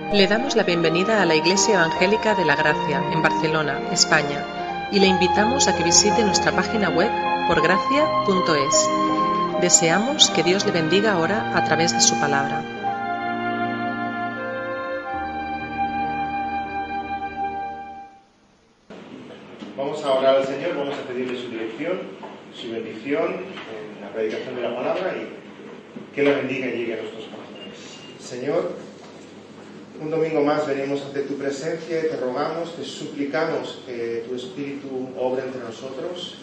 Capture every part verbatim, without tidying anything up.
Le damos la bienvenida a la Iglesia Evangélica de la Gracia, en Barcelona, España, y le invitamos a que visite nuestra página web por gracia punto es. Deseamos que Dios le bendiga ahora a través de su palabra. Vamos a orar al Señor, vamos a pedirle su dirección, su bendición en la predicación de la palabra y que la bendiga y llegue a nuestros corazones. Señor, un domingo más venimos ante tu presencia y te rogamos, te suplicamos que tu Espíritu obre entre nosotros.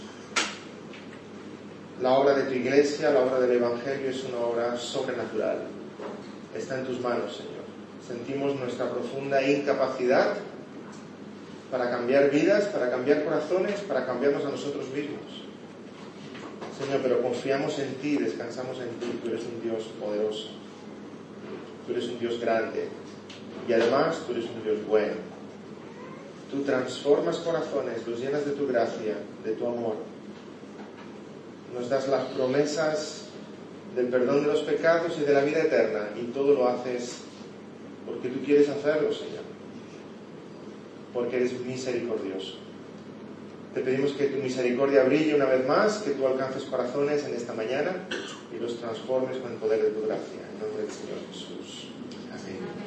La obra de tu iglesia, la obra del Evangelio es una obra sobrenatural. Está en tus manos, Señor. Sentimos nuestra profunda incapacidad para cambiar vidas, para cambiar corazones, para cambiarnos a nosotros mismos. Señor, pero confiamos en ti, descansamos en ti. Tú eres un Dios poderoso. Tú eres un Dios grande. Y además, tú eres un Dios bueno. Tú transformas corazones, los llenas de tu gracia, de tu amor. Nos das las promesas del perdón de los pecados y de la vida eterna. Y todo lo haces porque tú quieres hacerlo, Señor. Porque eres misericordioso. Te pedimos que tu misericordia brille una vez más, que tú alcances corazones en esta mañana y los transformes con el poder de tu gracia. En nombre del Señor Jesús. Amén.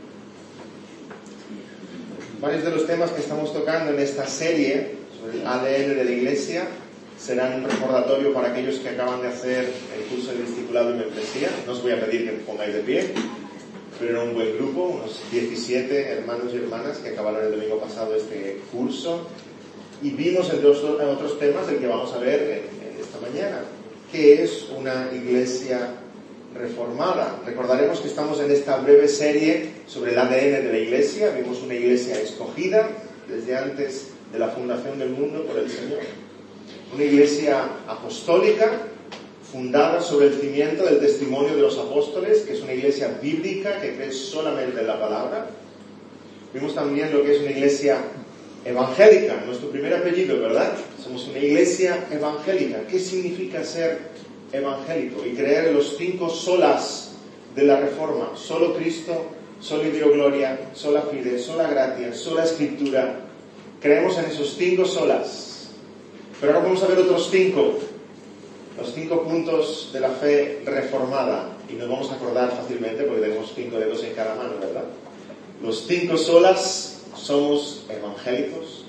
Varios de los temas que estamos tocando en esta serie sobre el A D N de la Iglesia serán un recordatorio para aquellos que acaban de hacer el curso de discipulado y membresía. No os voy a pedir que os pongáis de pie, pero era un buen grupo, unos diecisiete hermanos y hermanas que acabaron el domingo pasado este curso. Y vimos entre otros temas el que vamos a ver en, en esta mañana, que es una iglesia reformada. Recordaremos que estamos en esta breve serie sobre el A D N de la iglesia. Vimos una iglesia escogida desde antes de la fundación del mundo por el Señor. Una iglesia apostólica, fundada sobre el cimiento del testimonio de los apóstoles, que es una iglesia bíblica que cree solamente en la palabra. Vimos también lo que es una iglesia evangélica, nuestro primer apellido, ¿verdad? Somos una iglesia evangélica. ¿Qué significa ser evangélico? Y creer en los cinco solas de la Reforma: solo Cristo, solo Deo gloria, sola fide, sola gratia, sola escritura. Creemos en esos cinco solas. Pero ahora vamos a ver otros cinco, los cinco puntos de la fe reformada. Y nos vamos a acordar fácilmente porque tenemos cinco dedos en cada mano, ¿verdad? Los cinco solas somos evangélicos.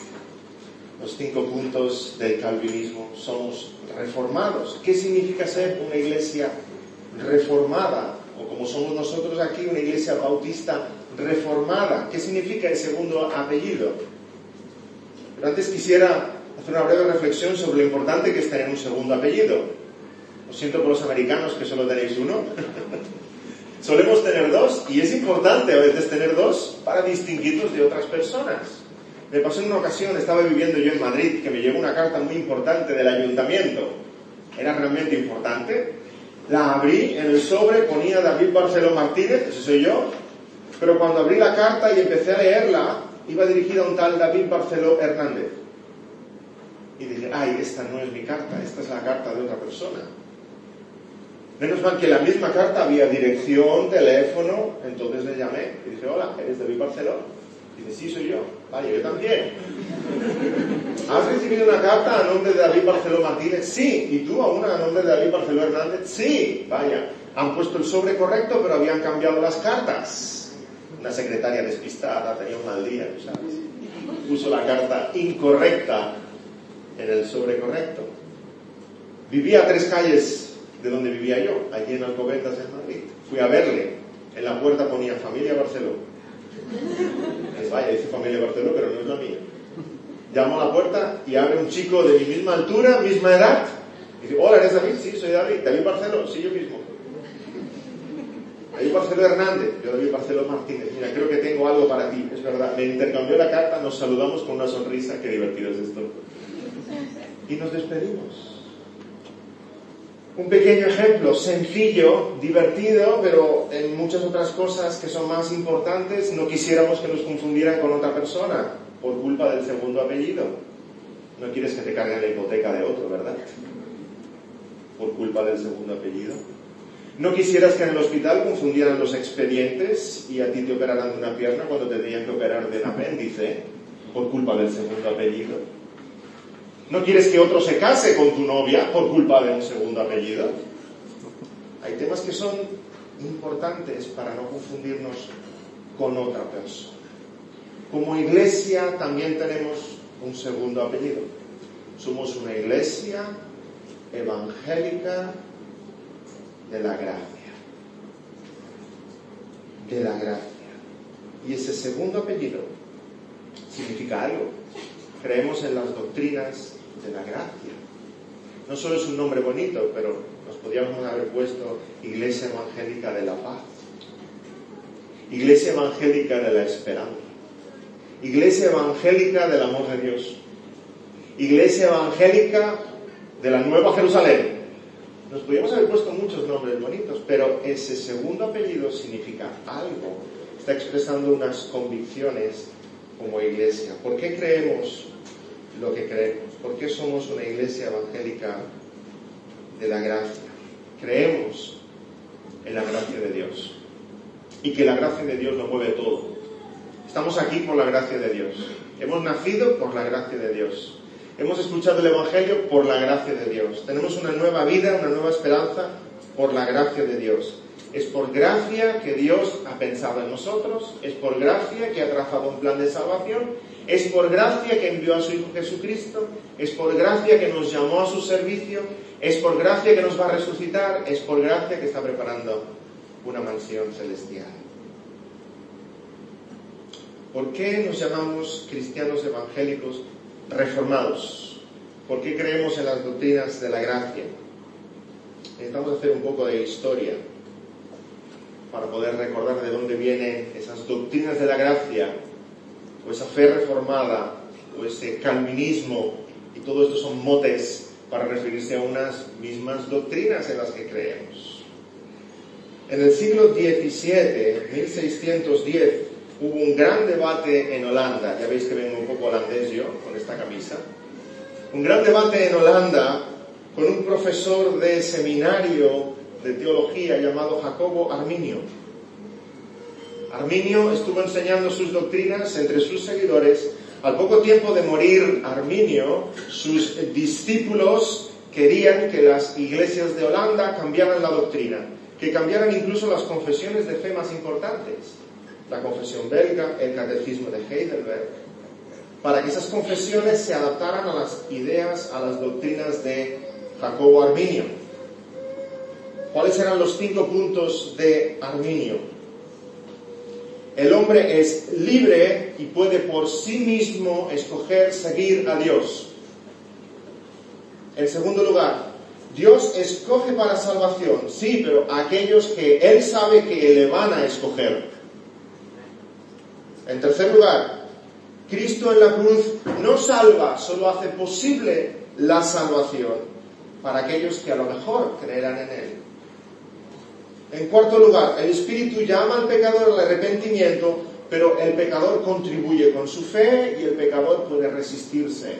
Los cinco puntos del calvinismo somos reformados. ¿Qué significa ser una iglesia reformada? O como somos nosotros aquí, una iglesia bautista reformada. ¿Qué significa el segundo apellido? Pero antes quisiera hacer una breve reflexión sobre lo importante que es tener un segundo apellido. Lo siento por los americanos que solo tenéis uno. Solemos tener dos, y es importante a veces tener dos para distinguirnos de otras personas. Me pasó en una ocasión, estaba viviendo yo en Madrid, que me llegó una carta muy importante del ayuntamiento. Era realmente importante. La abrí, en el sobre ponía David Barceló Martínez, ese soy yo, pero cuando abrí la carta y empecé a leerla, iba dirigida a un tal David Barceló Hernández. Y dije, ay, esta no es mi carta, esta es la carta de otra persona. Menos mal que en la misma carta había dirección, teléfono. Entonces le llamé y dije, hola, ¿eres David Barceló? Y dice, sí, soy yo. Vale, yo también. ¿Has recibido una carta a nombre de David Barceló Martínez? Sí. ¿Y tú a una a nombre de David Barceló Hernández? Sí. Vaya, han puesto el sobre correcto, pero habían cambiado las cartas. Una secretaria despistada, tenía un mal día, ¿sabes? Puso la carta incorrecta en el sobre correcto. Vivía a tres calles de donde vivía yo, allí en Alcobendas, en Madrid. Fui a verle. En la puerta ponía Familia Barceló. Pues vaya, dice Familia Barceló, pero no es la mía. Llamo a la puerta y abre un chico de mi misma altura, misma edad. Y dice, hola, ¿eres David? Sí, soy David. ¿David Barceló? Sí, yo mismo. David Barceló Hernández. Yo, David Barceló Martínez. Mira, creo que tengo algo para ti. Es verdad. Me intercambió la carta, nos saludamos con una sonrisa. Qué divertido es esto. Y nos despedimos. Un pequeño ejemplo, sencillo, divertido, pero en muchas otras cosas que son más importantes no quisiéramos que nos confundieran con otra persona por culpa del segundo apellido. No quieres que te carguen la hipoteca de otro, ¿verdad? Por culpa del segundo apellido. No quisieras que en el hospital confundieran los expedientes y a ti te operaran de una pierna cuando te tenían que operar del apéndice por culpa del segundo apellido. No quieres que otro se case con tu novia por culpa de un segundo apellido. Hay temas que son importantes para no confundirnos con otra persona. Como iglesia también tenemos un segundo apellido. Somos una iglesia evangélica de la gracia. De la gracia. Y ese segundo apellido significa algo. Creemos en las doctrinas de la gracia. No solo es un nombre bonito, pero nos podríamos haber puesto Iglesia Evangélica de la Paz, Iglesia Evangélica de la Esperanza, Iglesia Evangélica del Amor de Dios, Iglesia Evangélica de la Nueva Jerusalén. Nos podríamos haber puesto muchos nombres bonitos, pero ese segundo apellido significa algo. Está expresando unas convicciones como iglesia. ¿Por qué creemos lo que creemos? ¿Por qué somos una iglesia evangélica de la gracia? Creemos en la gracia de Dios y que la gracia de Dios lo mueve todo. Estamos aquí por la gracia de Dios. Hemos nacido por la gracia de Dios. Hemos escuchado el Evangelio por la gracia de Dios. Tenemos una nueva vida, una nueva esperanza por la gracia de Dios. Es por gracia que Dios ha pensado en nosotros, es por gracia que ha trazado un plan de salvación, es por gracia que envió a su Hijo Jesucristo, es por gracia que nos llamó a su servicio, es por gracia que nos va a resucitar, es por gracia que está preparando una mansión celestial. ¿Por qué nos llamamos cristianos evangélicos reformados? ¿Por qué creemos en las doctrinas de la gracia? Necesitamos hacer un poco de historia para poder recordar de dónde vienen esas doctrinas de la gracia, o esa fe reformada, o ese calvinismo, y todo esto son motes para referirse a unas mismas doctrinas en las que creemos. En el siglo diecisiete, mil seiscientos diez, hubo un gran debate en Holanda. Ya veis que vengo un poco holandés yo, con esta camisa. Un gran debate en Holanda con un profesor de seminario de teología llamado Jacobo Arminio. Arminio estuvo enseñando sus doctrinas entre sus seguidores. Al poco tiempo de morir Arminio, sus discípulos querían que las iglesias de Holanda cambiaran la doctrina, que cambiaran incluso las confesiones de fe más importantes, la confesión belga, el catecismo de Heidelberg, para que esas confesiones se adaptaran a las ideas, a las doctrinas de Jacobo Arminio. ¿Cuáles eran los cinco puntos de Arminio? El hombre es libre y puede por sí mismo escoger seguir a Dios. En segundo lugar, Dios escoge para salvación, sí, pero a aquellos que Él sabe que le van a escoger. En tercer lugar, Cristo en la cruz no salva, solo hace posible la salvación para aquellos que a lo mejor creerán en Él. En cuarto lugar, el Espíritu llama al pecador al arrepentimiento, pero el pecador contribuye con su fe y el pecador puede resistirse.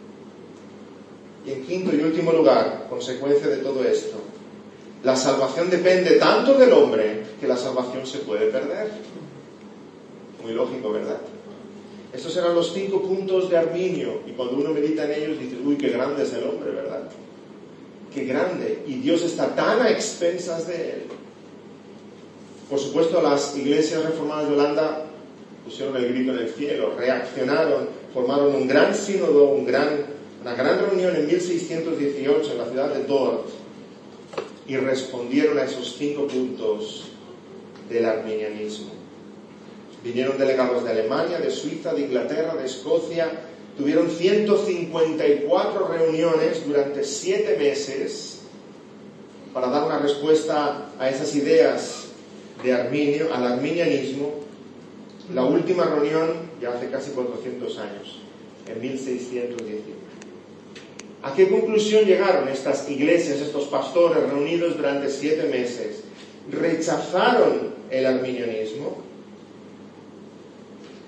Y en quinto y último lugar, consecuencia de todo esto, la salvación depende tanto del hombre que la salvación se puede perder. Muy lógico, ¿verdad? Estos eran los cinco puntos de Arminio, y cuando uno medita en ellos dice, uy, qué grande es el hombre, ¿verdad? Qué grande, y Dios está tan a expensas de él. Por supuesto, las iglesias reformadas de Holanda pusieron el grito en el cielo, reaccionaron, formaron un gran sínodo, un gran, una gran reunión en mil seiscientos dieciocho en la ciudad de Dort, y respondieron a esos cinco puntos del arminianismo. Vinieron delegados de Alemania, de Suiza, de Inglaterra, de Escocia. Tuvieron ciento cincuenta y cuatro reuniones durante siete meses para dar una respuesta a esas ideas de Arminio, al arminianismo. La última reunión ya hace casi cuatrocientos años, en mil seiscientos dieciocho. ¿A qué conclusión llegaron estas iglesias, estos pastores reunidos durante siete meses? Rechazaron el arminianismo.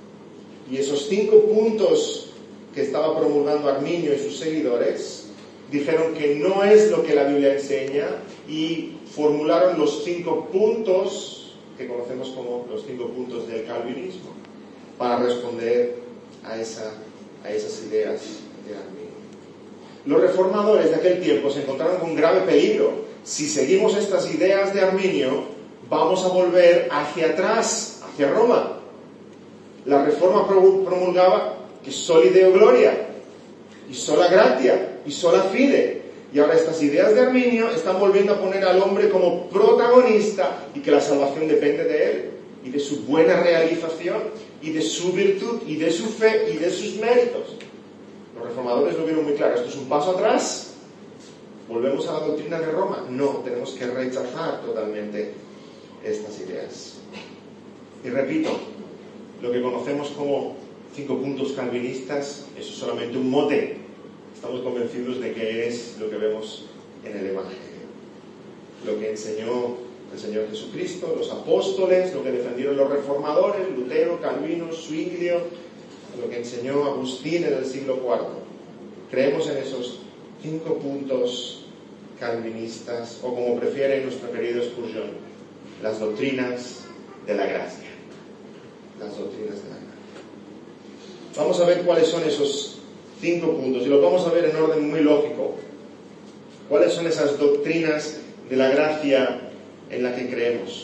Y esos cinco puntos que estaba promulgando Arminio y sus seguidores dijeron que no es lo que la Biblia enseña y formularon los cinco puntos que conocemos como los cinco puntos del calvinismo para responder a, esa, a esas ideas de Arminio. Los reformadores de aquel tiempo se encontraron con un grave peligro. Si seguimos estas ideas de Arminio, vamos a volver hacia atrás, hacia Roma. La Reforma promulgaba que soli Deo gloria, y sola gratia, y sola fide. Y ahora estas ideas de Arminio están volviendo a poner al hombre como protagonista y que la salvación depende de él, y de su buena realización, y de su virtud, y de su fe, y de sus méritos. Los reformadores lo vieron muy claro. Esto es un paso atrás. ¿Volvemos a la doctrina de Roma? No, tenemos que rechazar totalmente estas ideas. Y repito, lo que conocemos como cinco puntos calvinistas, eso es solamente un mote. Estamos convencidos de que es lo que vemos en el Evangelio. Lo que enseñó el Señor Jesucristo, los apóstoles, lo que defendieron los reformadores, Lutero, Calvino, Zwinglio, lo que enseñó Agustín en el siglo cuarto. Creemos en esos cinco puntos calvinistas, o como prefiere nuestro querido Spurgeon, las doctrinas de la gracia. Las doctrinas de la gracia. Vamos a ver cuáles son esos cinco puntos, y los vamos a ver en orden muy lógico. ¿Cuáles son esas doctrinas de la gracia en la que creemos?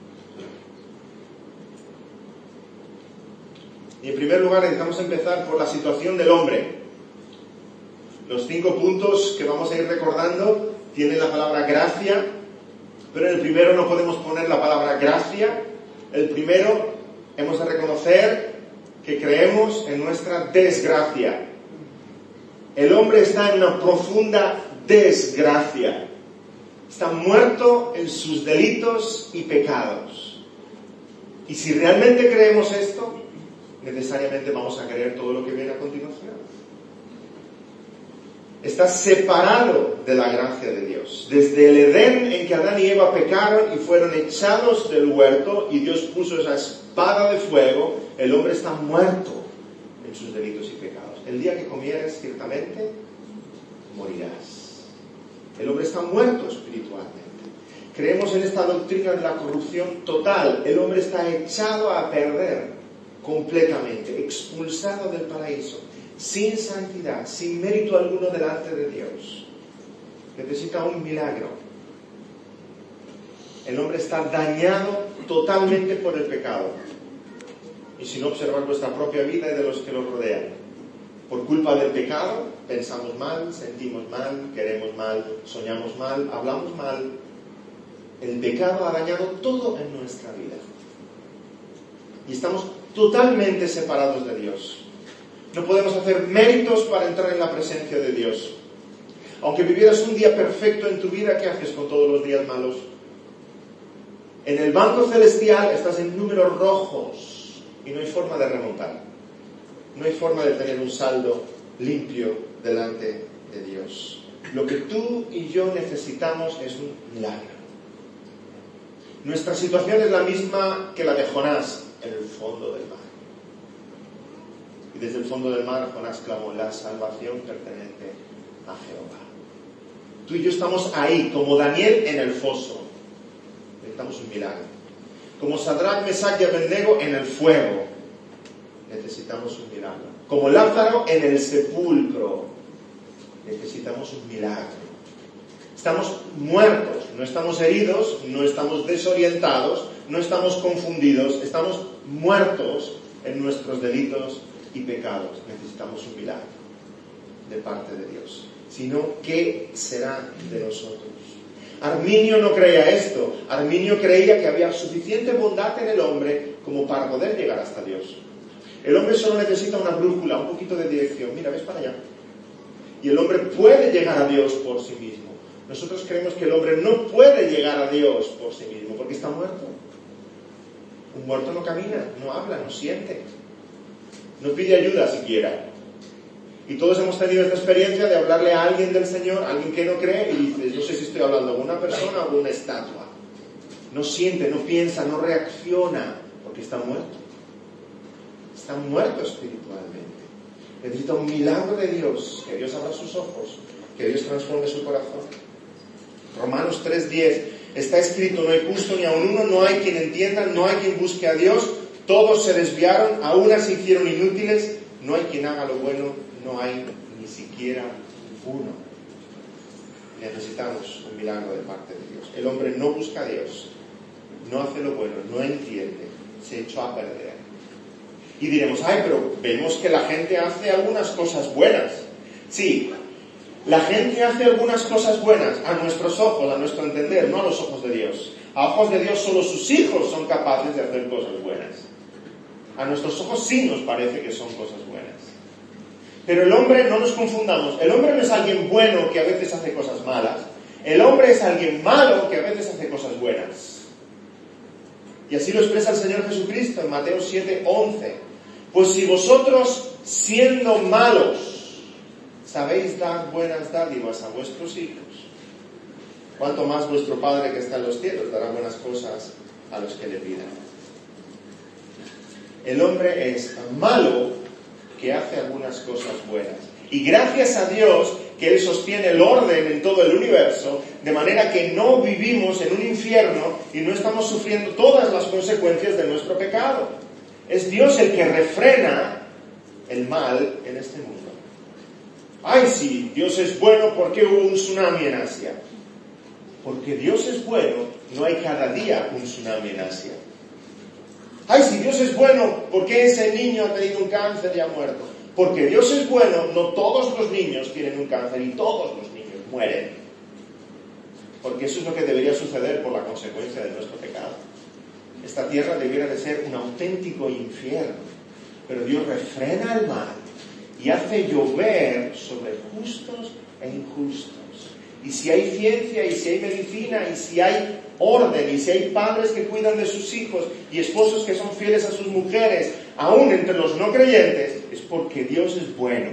Y en primer lugar necesitamos empezar por la situación del hombre. Los cinco puntos que vamos a ir recordando tienen la palabra gracia, pero en el primero no podemos poner la palabra gracia. El primero hemos de reconocer que creemos en nuestra desgracia. El hombre está en una profunda desgracia. Está muerto en sus delitos y pecados. Y si realmente creemos esto, necesariamente vamos a creer todo lo que viene a continuación. Está separado de la gracia de Dios. Desde el Edén en que Adán y Eva pecaron y fueron echados del huerto y Dios puso esa espada de fuego, el hombre está muerto en sus delitos y pecados. El día que comieres, ciertamente, morirás. El hombre está muerto espiritualmente. Creemos en esta doctrina de la corrupción total. El hombre está echado a perder completamente, expulsado del paraíso, sin santidad, sin mérito alguno delante de Dios. Necesita un milagro. El hombre está dañado totalmente por el pecado. Y sin observar nuestra propia vida y de los que nos rodean. Por culpa del pecado, pensamos mal, sentimos mal, queremos mal, soñamos mal, hablamos mal. El pecado ha dañado todo en nuestra vida. Y estamos totalmente separados de Dios. No podemos hacer méritos para entrar en la presencia de Dios. Aunque vivieras un día perfecto en tu vida, ¿qué haces con todos los días malos? En el banco celestial estás en números rojos y no hay forma de remontar. No hay forma de tener un saldo limpio delante de Dios. Lo que tú y yo necesitamos es un milagro. Nuestra situación es la misma que la de Jonás en el fondo del mar. Y desde el fondo del mar Jonás clamó: la salvación pertenece a Jehová. Tú y yo estamos ahí, como Daniel en el foso. Necesitamos un milagro. Como Sadrach, Mesach y Abednego en el fuego. Necesitamos un milagro. Como Lázaro en el sepulcro. Necesitamos un milagro. Estamos muertos, no estamos heridos, no estamos desorientados, no estamos confundidos, estamos muertos en nuestros delitos y pecados. Necesitamos un milagro de parte de Dios. Si no, ¿qué será de nosotros? Arminio no creía esto. Arminio creía que había suficiente bondad en el hombre como para poder llegar hasta Dios. El hombre solo necesita una brújula, un poquito de dirección. Mira, ves para allá. Y el hombre puede llegar a Dios por sí mismo. Nosotros creemos que el hombre no puede llegar a Dios por sí mismo porque está muerto. Un muerto no camina, no habla, no siente. No pide ayuda siquiera. Y todos hemos tenido esta experiencia de hablarle a alguien del Señor, a alguien que no cree, y dices: no sé si estoy hablando con una persona o con una estatua. No siente, no piensa, no reacciona, porque está muerto. Está muerto espiritualmente. Necesita un milagro de Dios, que Dios abra sus ojos, que Dios transforme su corazón. Romanos tres diez, está escrito, no hay justo ni aun uno, no hay quien entienda, no hay quien busque a Dios, todos se desviaron, a unas se hicieron inútiles, no hay quien haga lo bueno, no hay ni siquiera uno. Necesitamos un milagro de parte de Dios. El hombre no busca a Dios, no hace lo bueno, no entiende, se echó a perder. Y diremos, ay, pero vemos que la gente hace algunas cosas buenas. Sí, la gente hace algunas cosas buenas a nuestros ojos, a nuestro entender, no a los ojos de Dios. A ojos de Dios solo sus hijos son capaces de hacer cosas buenas. A nuestros ojos sí nos parece que son cosas buenas. Pero el hombre, no nos confundamos, el hombre no es alguien bueno que a veces hace cosas malas. El hombre es alguien malo que a veces hace cosas buenas. Y así lo expresa el Señor Jesucristo en Mateo siete once. Pues si vosotros, siendo malos, sabéis dar buenas dádivas a vuestros hijos, cuánto más vuestro Padre que está en los cielos dará buenas cosas a los que le pidan. El hombre es malo que hace algunas cosas buenas. Y gracias a Dios que Él sostiene el orden en todo el universo, de manera que no vivimos en un infierno y no estamos sufriendo todas las consecuencias de nuestro pecado. Es Dios el que refrena el mal en este mundo. Ay, sí, Dios es bueno, ¿por qué hubo un tsunami en Asia? Porque Dios es bueno, no hay cada día un tsunami en Asia. Ay, si Dios es bueno, ¿por qué ese niño ha tenido un cáncer y ha muerto? Porque Dios es bueno, no todos los niños tienen un cáncer y todos los niños mueren. Porque eso es lo que debería suceder por la consecuencia de nuestro pecado. Esta tierra debiera de ser un auténtico infierno, pero Dios refrena el mal y hace llover sobre justos e injustos. Y si hay ciencia, y si hay medicina, y si hay orden, y si hay padres que cuidan de sus hijos, y esposos que son fieles a sus mujeres, aún entre los no creyentes, es porque Dios es bueno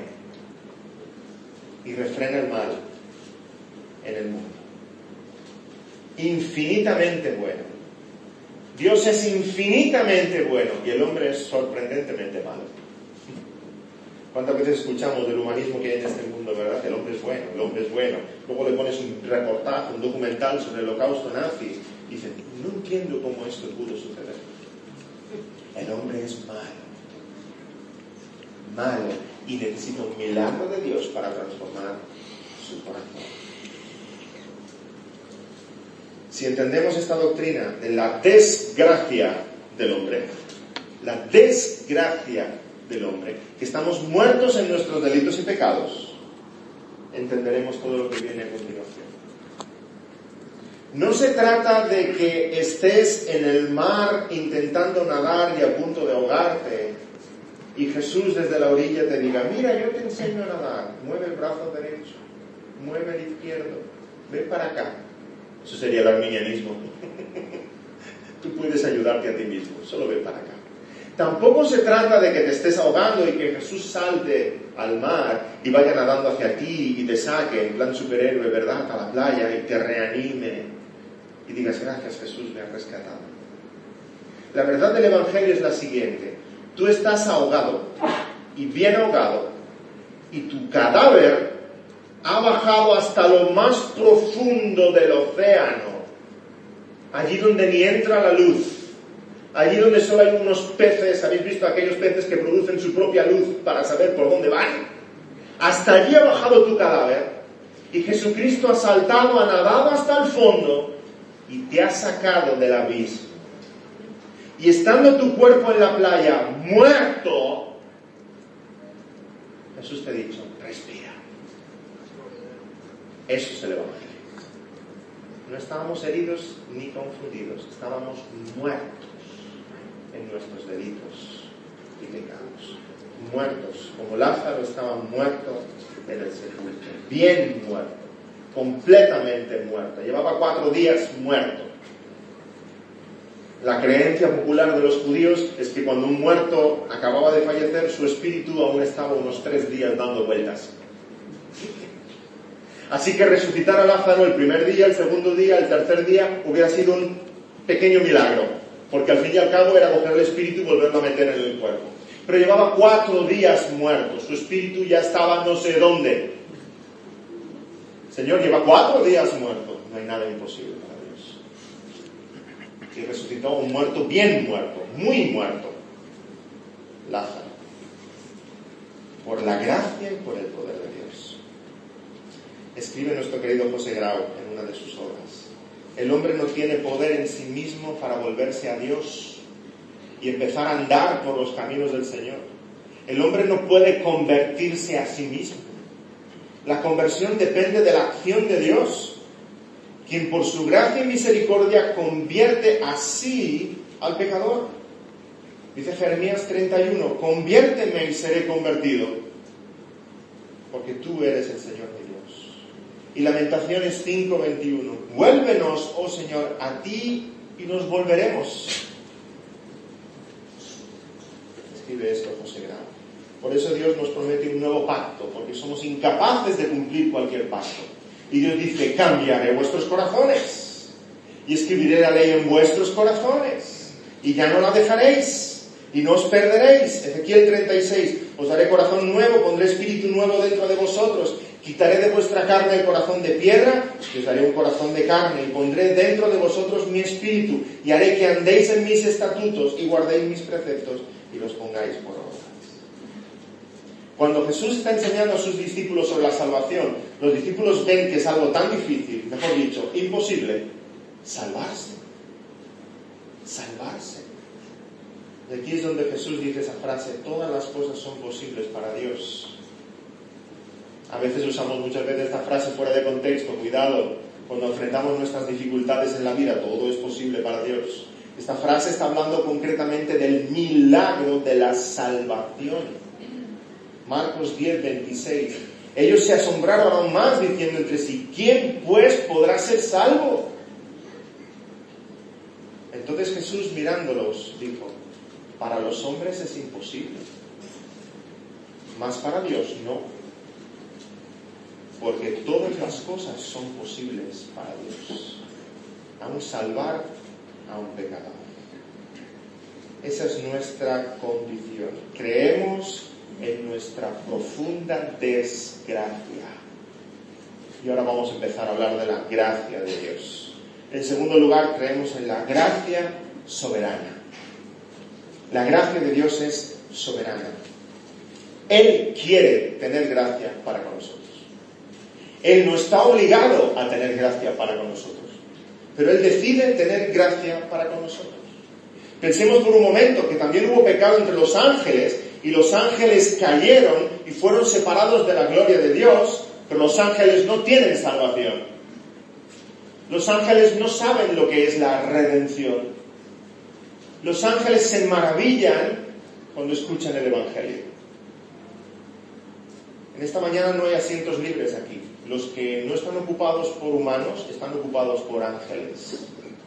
y refrena el mal en el mundo. Infinitamente bueno. Dios es infinitamente bueno y el hombre es sorprendentemente malo. ¿Cuántas veces escuchamos del humanismo que hay en este mundo, verdad? El hombre es bueno, el hombre es bueno. Luego le pones un reportaje, un documental sobre el holocausto nazi y dices, no entiendo cómo esto pudo suceder. El hombre es malo. Malo. Y necesita un milagro de Dios para transformar su corazón. Si entendemos esta doctrina de la desgracia del hombre, la desgracia del hombre, que estamos muertos en nuestros delitos y pecados, entenderemos todo lo que viene a continuación. No se trata de que estés en el mar intentando nadar y a punto de ahogarte y Jesús desde la orilla te diga, mira, yo te enseño a nadar, mueve el brazo derecho, mueve el izquierdo, ven para acá. Eso sería el arminianismo. Tú puedes ayudarte a ti mismo, solo ven para acá. Tampoco se trata de que te estés ahogando y que Jesús salte al mar y vaya nadando hacia ti y te saque en plan superhéroe, ¿verdad?, a la playa y te reanime y digas, gracias Jesús, me has rescatado. La verdad del Evangelio es la siguiente. Tú estás ahogado y bien ahogado y tu cadáver ha bajado hasta lo más profundo del océano, allí donde ni entra la luz. Allí donde solo hay unos peces, ¿habéis visto aquellos peces que producen su propia luz para saber por dónde van? Hasta allí ha bajado tu cadáver y Jesucristo ha saltado, ha nadado hasta el fondo y te ha sacado del abismo. Y estando tu cuerpo en la playa muerto, Jesús te ha dicho, respira. Eso es el Evangelio. No estábamos heridos ni confundidos, estábamos muertos en nuestros delitos y pecados. Muertos, como Lázaro estaba muerto en el sepulcro, bien muerto, completamente muerto. Llevaba cuatro días muerto. La creencia popular de los judíos es que cuando un muerto acababa de fallecer, su espíritu aún estaba unos tres días dando vueltas. Así que resucitar a Lázaro el primer día, el segundo día, el tercer día hubiera sido un pequeño milagro. Porque al fin y al cabo era coger el espíritu y volverlo a meter en el cuerpo. Pero llevaba cuatro días muerto. Su espíritu ya estaba no sé dónde. Señor lleva cuatro días muerto. No hay nada imposible para Dios. Y resucitó un muerto bien muerto, muy muerto, Lázaro. Por la gracia y por el poder de Dios. Escribe nuestro querido José Grau en una de sus obras: el hombre no tiene poder en sí mismo para volverse a Dios y empezar a andar por los caminos del Señor. El hombre no puede convertirse a sí mismo. La conversión depende de la acción de Dios, quien por su gracia y misericordia convierte así al pecador. Dice Jeremías treinta y uno: conviérteme y seré convertido, porque tú eres el Señor mi Dios. Y Lamentaciones cinco veintiuno: vuélvenos, oh Señor, a ti y nos volveremos. Escribe esto José Grau. Por eso Dios nos promete un nuevo pacto, porque somos incapaces de cumplir cualquier pacto. Y Dios dice: cambiaré vuestros corazones y escribiré la ley en vuestros corazones y ya no la dejaréis y no os perderéis. Ezequiel treinta y seis: os daré corazón nuevo, pondré espíritu nuevo dentro de vosotros, quitaré de vuestra carne el corazón de piedra y os daré un corazón de carne, y pondré dentro de vosotros mi espíritu y haré que andéis en mis estatutos y guardéis mis preceptos y los pongáis por obra. Cuando Jesús está enseñando a sus discípulos sobre la salvación, los discípulos ven que es algo tan difícil, mejor dicho, imposible, salvarse. Salvarse. Y aquí es donde Jesús dice esa frase: todas las cosas son posibles para Dios. A veces usamos muchas veces esta frase fuera de contexto. Cuidado, cuando enfrentamos nuestras dificultades en la vida, todo es posible para Dios. Esta frase está hablando concretamente del milagro de la salvación. Marcos diez veintiséis: ellos se asombraron aún más, diciendo entre sí: ¿quién pues podrá ser salvo? Entonces Jesús, mirándolos, dijo: para los hombres es imposible, mas para Dios no, porque todas las cosas son posibles para Dios, aun salvar a un pecador. Esa es nuestra condición. Creemos en nuestra profunda desgracia. Y ahora vamos a empezar a hablar de la gracia de Dios. En segundo lugar, creemos en la gracia soberana. La gracia de Dios es soberana. Él quiere tener gracia para con nosotros. Él no está obligado a tener gracia para con nosotros, pero Él decide tener gracia para con nosotros. Pensemos por un momento que también hubo pecado entre los ángeles, y los ángeles cayeron y fueron separados de la gloria de Dios, pero los ángeles no tienen salvación. Los ángeles no saben lo que es la redención. Los ángeles se maravillan cuando escuchan el Evangelio. En esta mañana no hay asientos libres aquí. Los que no están ocupados por humanos están ocupados por ángeles.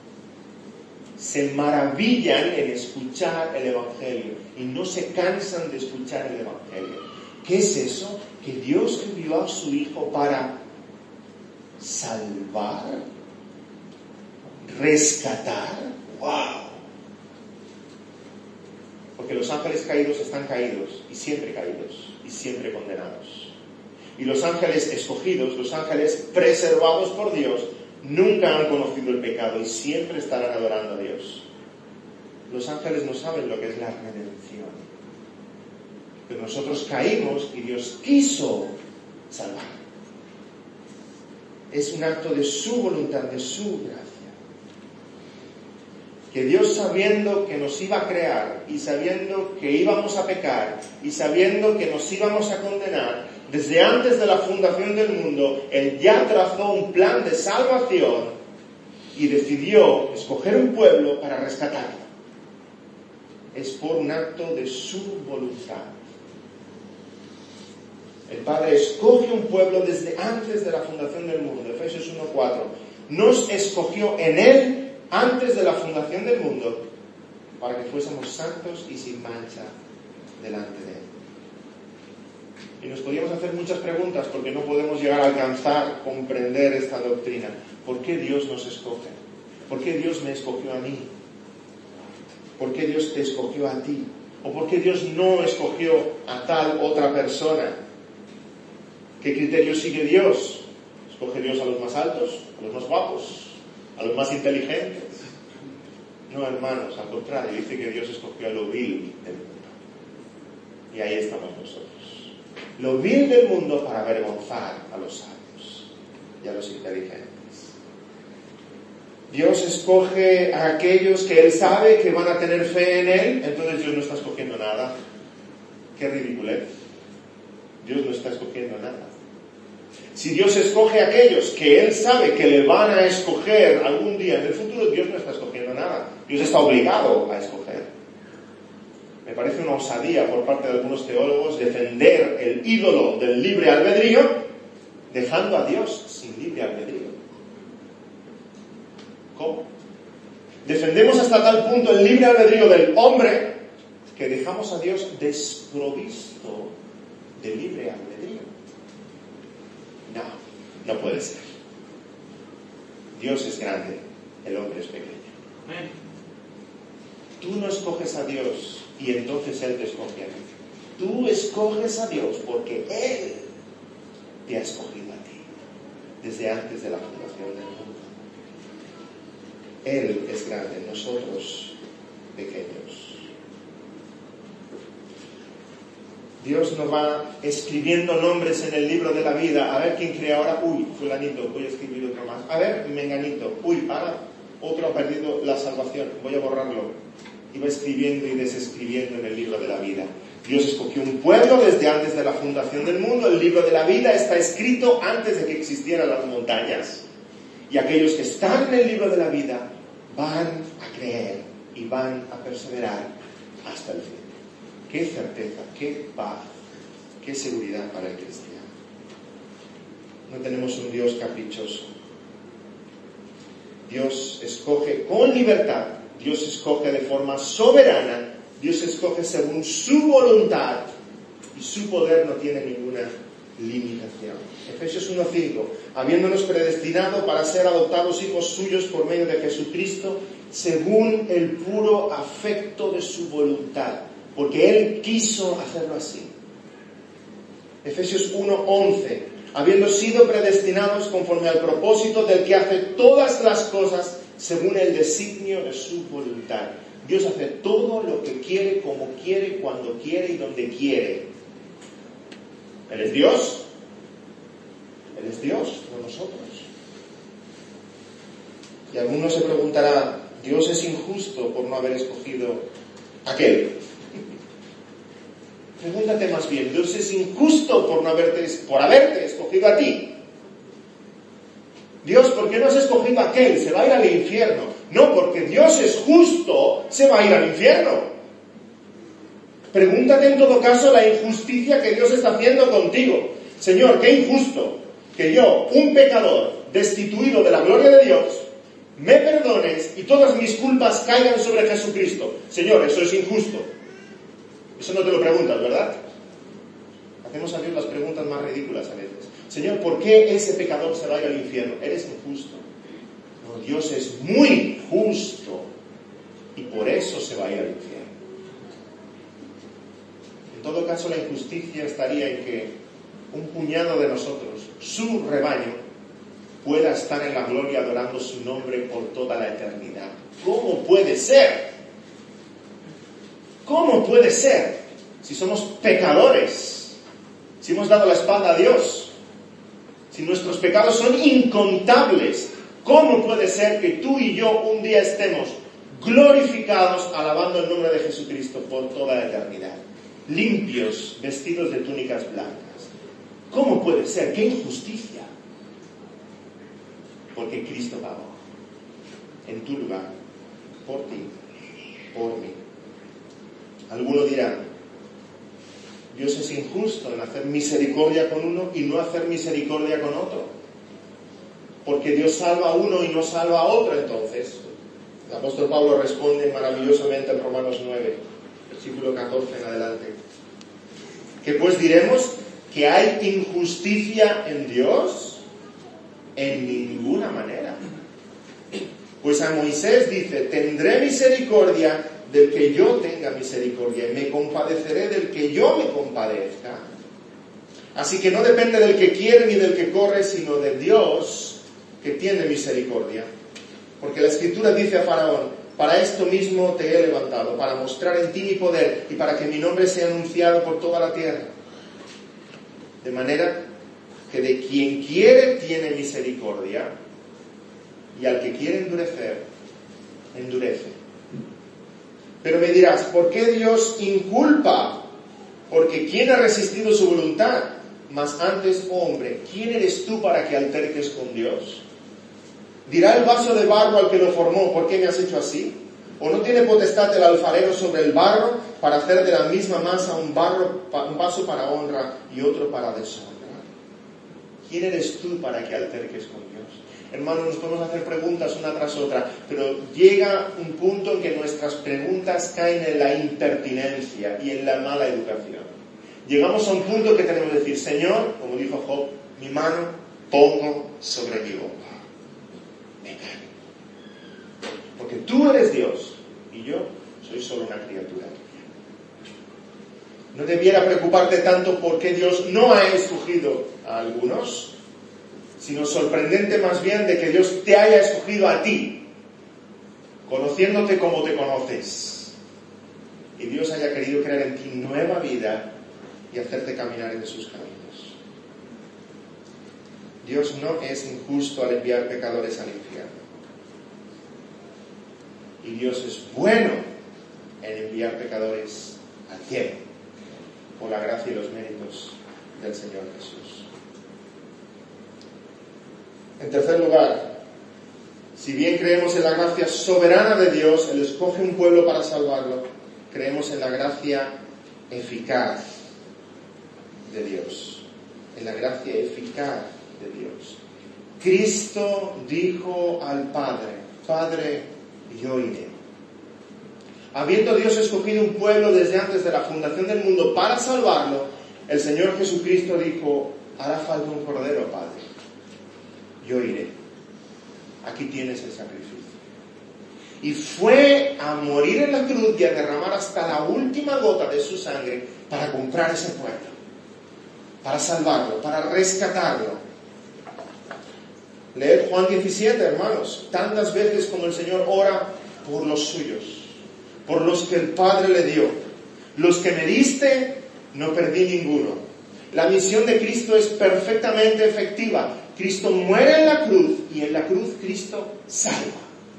Se maravillan en escuchar el Evangelio y no se cansan de escuchar el Evangelio. ¿Qué es eso? Que Dios envió a su Hijo para salvar, rescatar. ¡Wow! Porque los ángeles caídos están caídos y siempre caídos y siempre condenados. Y los ángeles escogidos, los ángeles preservados por Dios, nunca han conocido el pecado y siempre estarán adorando a Dios. Los ángeles no saben lo que es la redención. Pero nosotros caímos y Dios quiso salvar. Es un acto de su voluntad, de su gracia. Que Dios, sabiendo que nos iba a crear y sabiendo que íbamos a pecar y sabiendo que nos íbamos a condenar, desde antes de la fundación del mundo, Él ya trazó un plan de salvación y decidió escoger un pueblo para rescatarlo. Es por un acto de su voluntad. El Padre escoge un pueblo desde antes de la fundación del mundo. Efesios uno cuatro. Nos escogió en Él antes de la fundación del mundo para que fuésemos santos y sin mancha delante de Él. Y nos podríamos hacer muchas preguntas porque no podemos llegar a alcanzar, comprender esta doctrina. ¿Por qué Dios nos escoge? ¿Por qué Dios me escogió a mí? ¿Por qué Dios te escogió a ti? ¿O por qué Dios no escogió a tal otra persona? ¿Qué criterio sigue Dios? ¿Escoge Dios a los más altos, a los más guapos, a los más inteligentes? No, hermanos, al contrario, dice que Dios escogió a lo vil del mundo. Y ahí estamos nosotros. Lo vil del mundo para avergonzar a los sabios y a los inteligentes. Dios escoge a aquellos que Él sabe que van a tener fe en Él, entonces Dios no está escogiendo nada. ¡Qué ridiculez! Dios no está escogiendo nada. Si Dios escoge a aquellos que Él sabe que le van a escoger algún día en el futuro, Dios no está escogiendo nada. Dios está obligado a escoger. Me parece una osadía por parte de algunos teólogos defender el ídolo del libre albedrío, dejando a Dios sin libre albedrío. ¿Cómo? Defendemos hasta tal punto el libre albedrío del hombre que dejamos a Dios desprovisto de libre albedrío. No, no puede ser. Dios es grande, el hombre es pequeño. Tú no escoges a Dios y entonces Él te escoge a ti. Tú escoges a Dios porque Él te ha escogido a ti desde antes de la fundación del mundo. Él es grande, nosotros pequeños. Dios nos va escribiendo nombres en el libro de la vida. A ver quién cree ahora. Uy, fulanito, voy a escribir otro más. A ver, menganito. Uy, ahora otro ha perdido la salvación. Voy a borrarlo. Y va escribiendo y desescribiendo en el libro de la vida. Dios escogió un pueblo desde antes de la fundación del mundo. El libro de la vida está escrito antes de que existieran las montañas. Y aquellos que están en el libro de la vida van a creer y van a perseverar hasta el fin. Qué certeza, qué paz, qué seguridad para el cristiano. No tenemos un Dios caprichoso. Dios escoge con libertad, Dios escoge de forma soberana, Dios escoge según su voluntad y su poder no tiene ninguna limitación. Efesios uno cinco, habiéndonos predestinado para ser adoptados hijos suyos por medio de Jesucristo, según el puro afecto de su voluntad, porque Él quiso hacerlo así. Efesios uno once, habiendo sido predestinados conforme al propósito del que hace todas las cosas según el designio de su voluntad. Dios hace todo lo que quiere, como quiere, cuando quiere y donde quiere. Él es Dios. Él es Dios, no nosotros. Y alguno se preguntará, ¿Dios es injusto por no haber escogido a aquel? Pregúntate más bien, ¿Dios es injusto por no haberte, por haberte escogido a ti? Dios, ¿por qué no has escogido a aquel? Se va a ir al infierno. No, porque Dios es justo, se va a ir al infierno. Pregúntate en todo caso la injusticia que Dios está haciendo contigo. Señor, qué injusto que yo, un pecador destituido de la gloria de Dios, me perdones y todas mis culpas caigan sobre Jesucristo. Señor, eso es injusto. Eso no te lo preguntas, ¿verdad? Hacemos a Dios las preguntas más ridículas a veces. Señor, ¿por qué ese pecador se va a ir al infierno? Eres injusto. No, Dios es muy justo y por eso se va a ir al infierno. En todo caso, la injusticia estaría en que un puñado de nosotros, su rebaño, pueda estar en la gloria adorando su nombre por toda la eternidad. ¿Cómo puede ser? ¿Cómo puede ser? Si somos pecadores, si hemos dado la espalda a Dios, si nuestros pecados son incontables, ¿cómo puede ser que tú y yo un día estemos glorificados alabando el nombre de Jesucristo por toda la eternidad? Limpios, vestidos de túnicas blancas. ¿Cómo puede ser? ¡Qué injusticia! Porque Cristo pagó en tu lugar, por ti, por mí. Alguno dirá, Dios es injusto en hacer misericordia con uno y no hacer misericordia con otro. Porque Dios salva a uno y no salva a otro, entonces. El apóstol Pablo responde maravillosamente en Romanos nueve, versículo catorce en adelante. ¿Qué pues diremos? ¿Que hay injusticia en Dios? En ninguna manera. Pues a Moisés dice, tendré misericordia del que yo tenga misericordia y me compadeceré del que yo me compadezca. Así que no depende del que quiere ni del que corre, sino de Dios que tiene misericordia. Porque la Escritura dice a Faraón: para esto mismo te he levantado, para mostrar en ti mi poder y para que mi nombre sea anunciado por toda la tierra. De manera que de quien quiere tiene misericordia, y al que quiere endurecer, endurece. Pero me dirás, ¿por qué Dios inculpa? Porque ¿quién ha resistido su voluntad? Mas antes, oh hombre, ¿quién eres tú para que alterques con Dios? ¿Dirá el vaso de barro al que lo formó: ¿por qué me has hecho así? ¿O no tiene potestad el alfarero sobre el barro para hacer de la misma masa un, barro, un vaso para honra y otro para deshonra? ¿Quién eres tú para que alterques con Dios? Hermanos, nos podemos hacer preguntas una tras otra, pero llega un punto en que nuestras preguntas caen en la impertinencia y en la mala educación. Llegamos a un punto que tenemos que decir: Señor, como dijo Job, mi mano pongo sobre mi boca. Me callo. Porque tú eres Dios y yo soy solo una criatura. No debiera preocuparte tanto por qué Dios no ha escogido a algunos, sino sorprendente más bien de que Dios te haya escogido a ti, conociéndote como te conoces, y Dios haya querido crear en ti nueva vida y hacerte caminar en sus caminos. Dios no es injusto al enviar pecadores al infierno, y Dios es bueno en enviar pecadores al cielo, por la gracia y los méritos del Señor Jesús. En tercer lugar, si bien creemos en la gracia soberana de Dios, Él escoge un pueblo para salvarlo, creemos en la gracia eficaz de Dios. En la gracia eficaz de Dios. Cristo dijo al Padre: Padre, yo iré. Habiendo Dios escogido un pueblo desde antes de la fundación del mundo para salvarlo, el Señor Jesucristo dijo: hará falta un cordero, Padre. Yo iré. Aquí tienes el sacrificio. Y fue a morir en la cruz y a derramar hasta la última gota de su sangre para comprar ese pueblo, para salvarlo, para rescatarlo. Leed Juan diecisiete, hermanos. Tantas veces como el Señor ora por los suyos, por los que el Padre le dio. Los que me diste, no perdí ninguno. La misión de Cristo es perfectamente efectiva. Cristo muere en la cruz y en la cruz Cristo salva.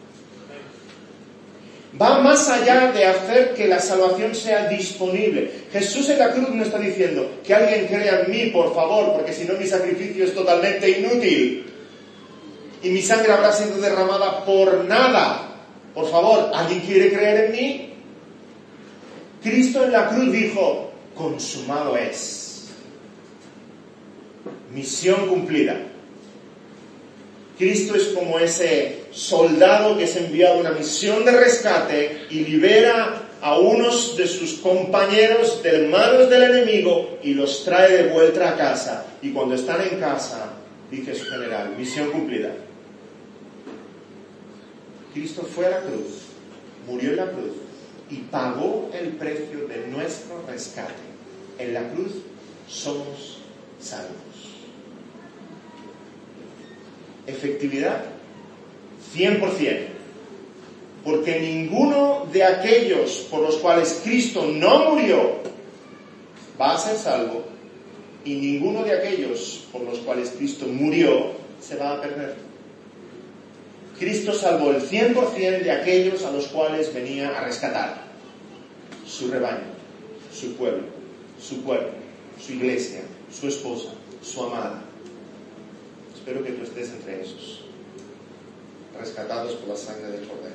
Va más allá de hacer que la salvación sea disponible. Jesús en la cruz no está diciendo: que alguien crea en mí, por favor, porque si no mi sacrificio es totalmente inútil y mi sangre habrá sido derramada por nada. Por favor, ¿alguien quiere creer en mí? Cristo en la cruz dijo: consumado es. Misión cumplida. Cristo es como ese soldado que es enviado a una misión de rescate y libera a unos de sus compañeros de manos del enemigo y los trae de vuelta a casa. Y cuando están en casa, dice su general: misión cumplida. Cristo fue a la cruz, murió en la cruz y pagó el precio de nuestro rescate. En la cruz somos salvos. Efectividad cien por ciento, porque ninguno de aquellos por los cuales Cristo no murió va a ser salvo, y ninguno de aquellos por los cuales Cristo murió se va a perder. Cristo salvó el cien por ciento de aquellos a los cuales venía a rescatar: su rebaño, su pueblo, su cuerpo, su iglesia, su esposa, su amada. Espero que tú estés entre esos, rescatados por la sangre del Cordero.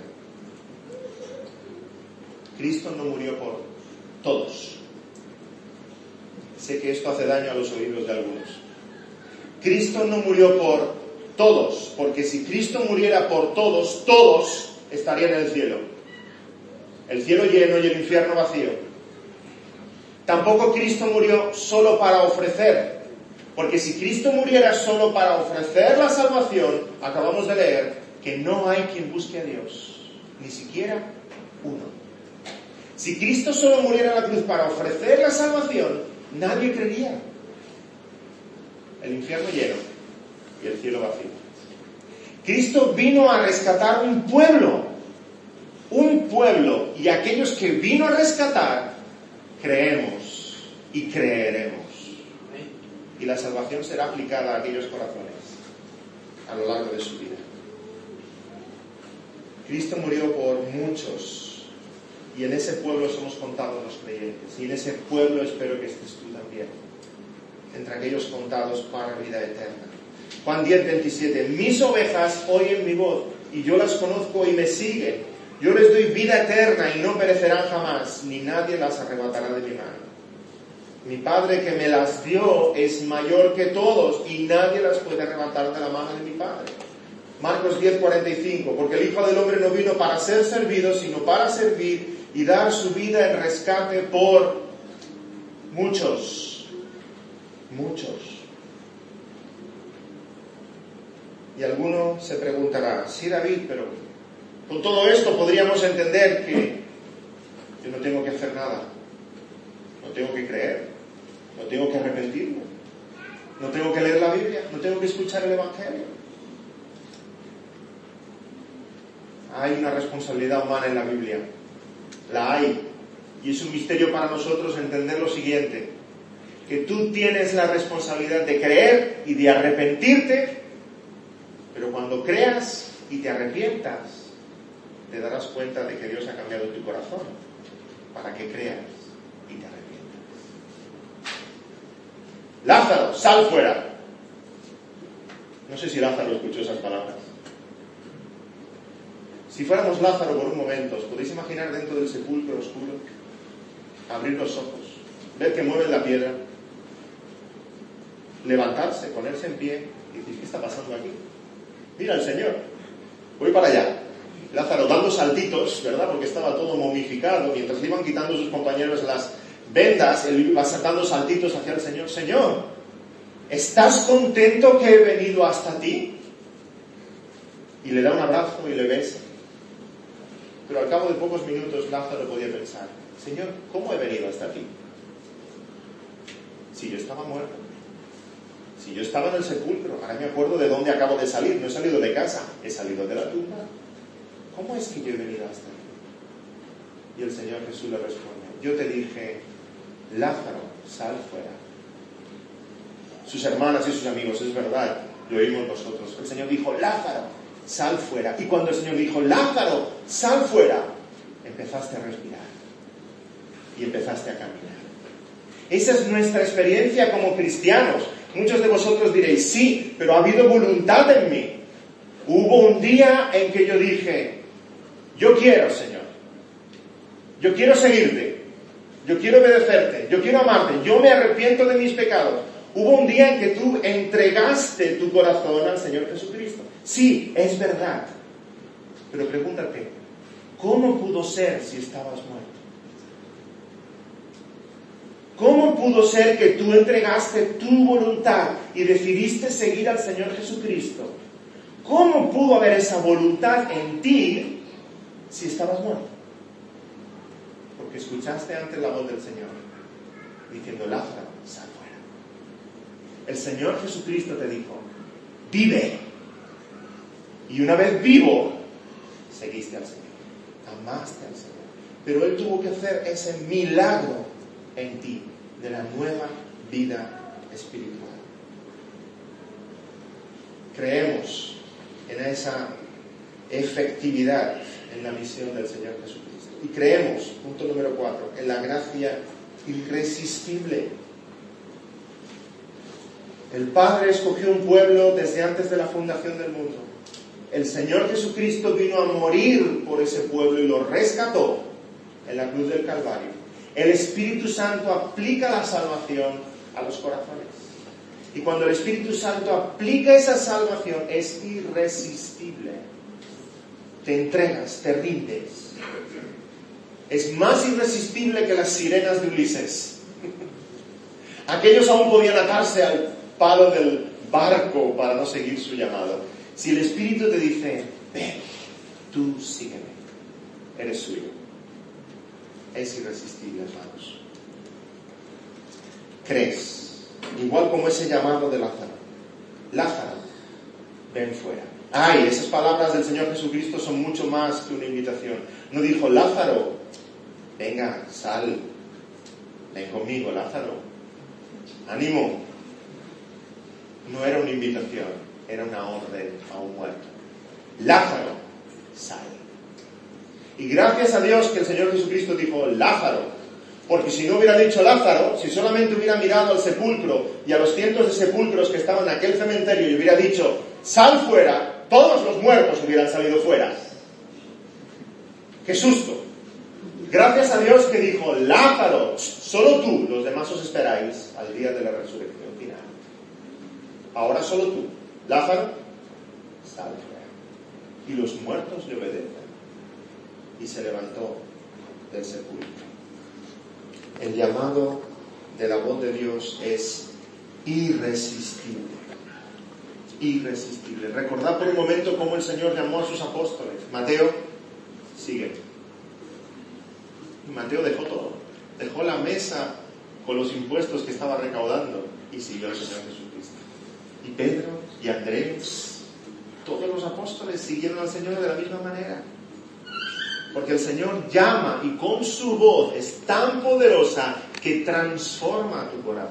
Cristo no murió por todos. Sé que esto hace daño a los oídos de algunos. Cristo no murió por todos, porque si Cristo muriera por todos, todos estarían en el cielo. El cielo lleno y el infierno vacío. Tampoco Cristo murió solo para ofrecer. Porque si Cristo muriera solo para ofrecer la salvación, acabamos de leer que no hay quien busque a Dios, ni siquiera uno. Si Cristo solo muriera en la cruz para ofrecer la salvación, nadie creería. el infierno lleno y el cielo vacío. Cristo vino a rescatar un pueblo, un pueblo, y aquellos que vino a rescatar, creemos y creeremos. Y la salvación será aplicada a aquellos corazones a lo largo de su vida. Cristo murió por muchos, y en ese pueblo somos contados los creyentes, y en ese pueblo espero que estés tú también, entre aquellos contados para vida eterna. Juan diez, veintisiete, mis ovejas oyen mi voz, y yo las conozco y me siguen. Yo les doy vida eterna y no perecerán jamás, ni nadie las arrebatará de mi mano. Mi Padre que me las dio es mayor que todos, y nadie las puede arrebatar de la mano de mi Padre. Marcos diez, cuarenta y cinco, porque el Hijo del Hombre no vino para ser servido, sino para servir y dar su vida en rescate por muchos, muchos. Y alguno se preguntará, sí, David, pero con todo esto podríamos entender que yo no tengo que hacer nada, no tengo que creer, no tengo que arrepentirme, no tengo que leer la Biblia, no tengo que escuchar el Evangelio. Hay una responsabilidad humana en la Biblia, la hay, y es un misterio para nosotros entender lo siguiente, que tú tienes la responsabilidad de creer y de arrepentirte, pero cuando creas y te arrepientas, te darás cuenta de que Dios ha cambiado tu corazón para que creas y te arrepientas. Lázaro, sal fuera. No sé si Lázaro escuchó esas palabras. Si fuéramos Lázaro por un momento, ¿os podéis imaginar dentro del sepulcro oscuro? Abrir los ojos, ver que mueven la piedra, levantarse, ponerse en pie y decir, ¿qué está pasando aquí? Mira el Señor, voy para allá. Lázaro dando saltitos, ¿verdad? Porque estaba todo momificado, mientras le iban quitando sus compañeros las vendas, él iba dando saltitos hacia el Señor. Señor, ¿estás contento que he venido hasta ti? Y le da un abrazo y le besa. Pero al cabo de pocos minutos Lázaro podía pensar, Señor, ¿cómo he venido hasta ti? Si yo estaba muerto, si yo estaba en el sepulcro, ahora me acuerdo de dónde acabo de salir, no he salido de casa, he salido de la tumba. ¿Cómo es que yo he venido hasta aquí? Y el Señor Jesús le responde, yo te dije, Lázaro, sal fuera. Sus hermanas y sus amigos, es verdad, lo oímos nosotros. El Señor dijo, Lázaro, sal fuera. Y cuando el Señor dijo, Lázaro, sal fuera, empezaste a respirar y empezaste a caminar. Esa es nuestra experiencia como cristianos. Muchos de vosotros diréis, sí, pero ha habido voluntad en mí. Hubo un día en que yo dije, yo quiero, Señor, yo quiero seguirte, yo quiero obedecerte, yo quiero amarte, yo me arrepiento de mis pecados. Hubo un día en que tú entregaste tu corazón al Señor Jesucristo. Sí, es verdad. Pero pregúntate, ¿cómo pudo ser si estabas muerto? ¿Cómo pudo ser que tú entregaste tu voluntad y decidiste seguir al Señor Jesucristo? ¿Cómo pudo haber esa voluntad en ti si estabas muerto? Porque escuchaste antes la voz del Señor diciendo, Lázaro, sal fuera. El Señor Jesucristo te dijo, vive. Y una vez vivo, seguiste al Señor, amaste al Señor. Pero Él tuvo que hacer ese milagro en ti, de la nueva vida espiritual. Creemos en esa efectividad en la misión del Señor Jesucristo. Y creemos, punto número cuatro, en la gracia irresistible. El Padre escogió un pueblo desde antes de la fundación del mundo. El Señor Jesucristo vino a morir por ese pueblo y lo rescató en la cruz del Calvario. El Espíritu Santo aplica la salvación a los corazones. Y cuando el Espíritu Santo aplica esa salvación, es irresistible. Te entregas, te rindes. Es más irresistible que las sirenas de Ulises. Aquellos aún podían atarse al palo del barco para no seguir su llamado. Si el Espíritu te dice, ven, tú sígueme, eres suyo. Es irresistible, hermanos. Crees igual como ese llamado de Lázaro. Lázaro, ven fuera. Ay, esas palabras del Señor Jesucristo son mucho más que una invitación. No dijo, Lázaro, venga, sal, ven conmigo, Lázaro, ánimo. No era una invitación, era una orden a un muerto. Lázaro, sal. Y gracias a Dios que el Señor Jesucristo dijo, Lázaro, porque si no hubiera dicho Lázaro, si solamente hubiera mirado al sepulcro y a los cientos de sepulcros que estaban en aquel cementerio y hubiera dicho, sal fuera, todos los muertos hubieran salido fuera. ¡Qué susto! Gracias a Dios que dijo, Lázaro, solo tú, los demás os esperáis al día de la resurrección final. Ahora solo tú, Lázaro, sal fuera. Y los muertos le obedecen. Y se levantó del sepulcro. El llamado de la voz de Dios es irresistible. Irresistible. Recordad por un momento cómo el Señor llamó a sus apóstoles. Mateo, sigue. Y Mateo dejó todo. Dejó la mesa con los impuestos que estaba recaudando y siguió al Señor Jesucristo. Y Pedro y Andrés, todos los apóstoles siguieron al Señor de la misma manera. Porque el Señor llama y con su voz es tan poderosa que transforma tu corazón.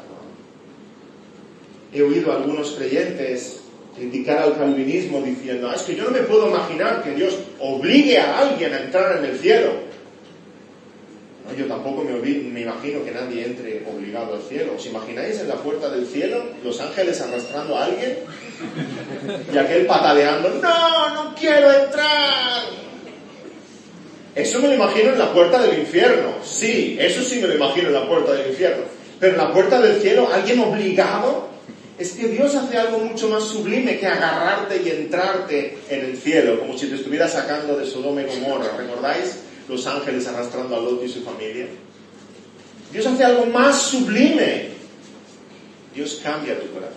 He oído a algunos creyentes criticar al calvinismo diciendo, ah, es que yo no me puedo imaginar que Dios obligue a alguien a entrar en el cielo. No, yo tampoco me, me imagino que nadie entre obligado al cielo. ¿Os imagináis en la puerta del cielo los ángeles arrastrando a alguien? Y aquel pataleando, no, no quiero entrar. Eso me lo imagino en la puerta del infierno. Sí, eso sí me lo imagino en la puerta del infierno. Pero en la puerta del cielo, ¿alguien obligado? Es que Dios hace algo mucho más sublime que agarrarte y entrarte en el cielo, como si te estuviera sacando de Sodoma y Gomorra. ¿Recordáis los ángeles arrastrando a Lot y su familia? Dios hace algo más sublime. Dios cambia tu corazón.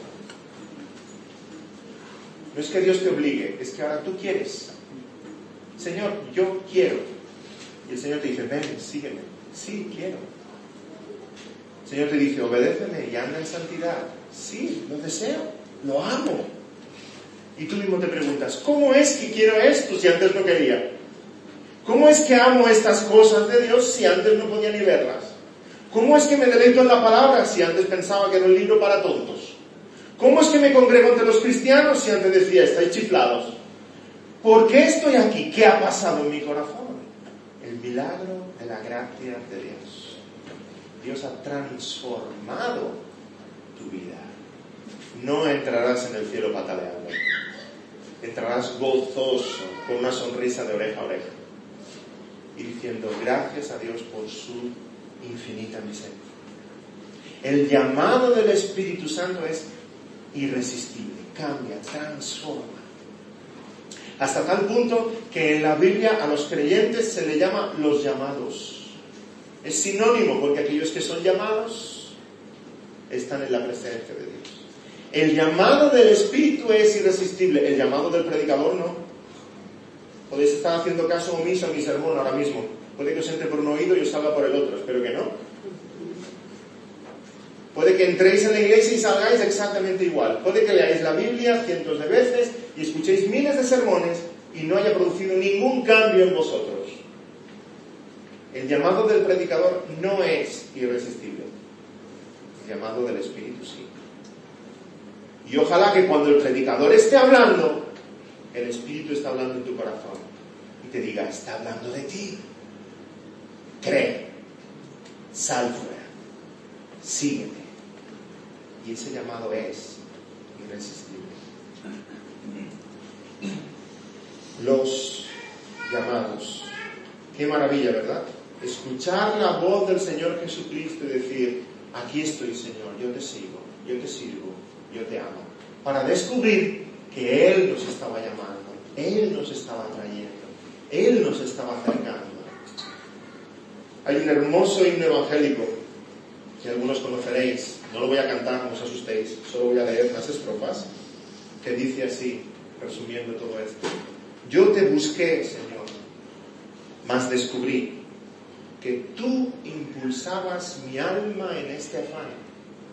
No es que Dios te obligue, es que ahora tú quieres. Señor, yo quiero. Y el Señor te dice, ven, sígueme. Sí, quiero. El Señor te dice, obedéceme y anda en santidad. Sí, lo deseo, lo amo. Y tú mismo te preguntas, ¿cómo es que quiero esto si antes no quería? ¿Cómo es que amo estas cosas de Dios si antes no podía ni verlas? ¿Cómo es que me deleito en la palabra si antes pensaba que era un libro para tontos? ¿Cómo es que me congrego entre los cristianos si antes decía, estáis chiflados? ¿Por qué estoy aquí? ¿Qué ha pasado en mi corazón? El milagro de la gracia de Dios. Dios ha transformado tu vida. No entrarás en el cielo pataleando. Entrarás gozoso, con una sonrisa de oreja a oreja. Y diciendo, gracias a Dios por su infinita misericordia. El llamado del Espíritu Santo es irresistible. Cambia, transforma. Hasta tal punto que en la Biblia a los creyentes se le llama los llamados. Es sinónimo porque aquellos que son llamados están en la presencia de Dios. El llamado del Espíritu es irresistible, el llamado del predicador no. Podéis estar haciendo caso omiso a mi sermón ahora mismo. Puede que os entre por un oído y os salga por el otro, espero que no. Puede que entréis en la iglesia y salgáis exactamente igual. Puede que leáis la Biblia cientos de veces y escuchéis miles de sermones y no haya producido ningún cambio en vosotros. El llamado del predicador no es irresistible. El llamado del Espíritu sí. Y ojalá que cuando el predicador esté hablando, el Espíritu está hablando en tu corazón y te diga, está hablando de ti. Cree, sal fuera, sígueme. Y ese llamado es irresistible. Los llamados. Qué maravilla, ¿verdad? Escuchar la voz del Señor Jesucristo y decir, aquí estoy, Señor, yo te sigo, yo te sirvo, yo te amo. Para descubrir que Él nos estaba llamando, Él nos estaba trayendo, Él nos estaba acercando. Hay un hermoso himno evangélico que algunos conoceréis. No lo voy a cantar, no os asustéis, solo voy a leer las estrofas, que dice así, resumiendo todo esto. Yo te busqué, Señor, mas descubrí que tú impulsabas mi alma en este afán.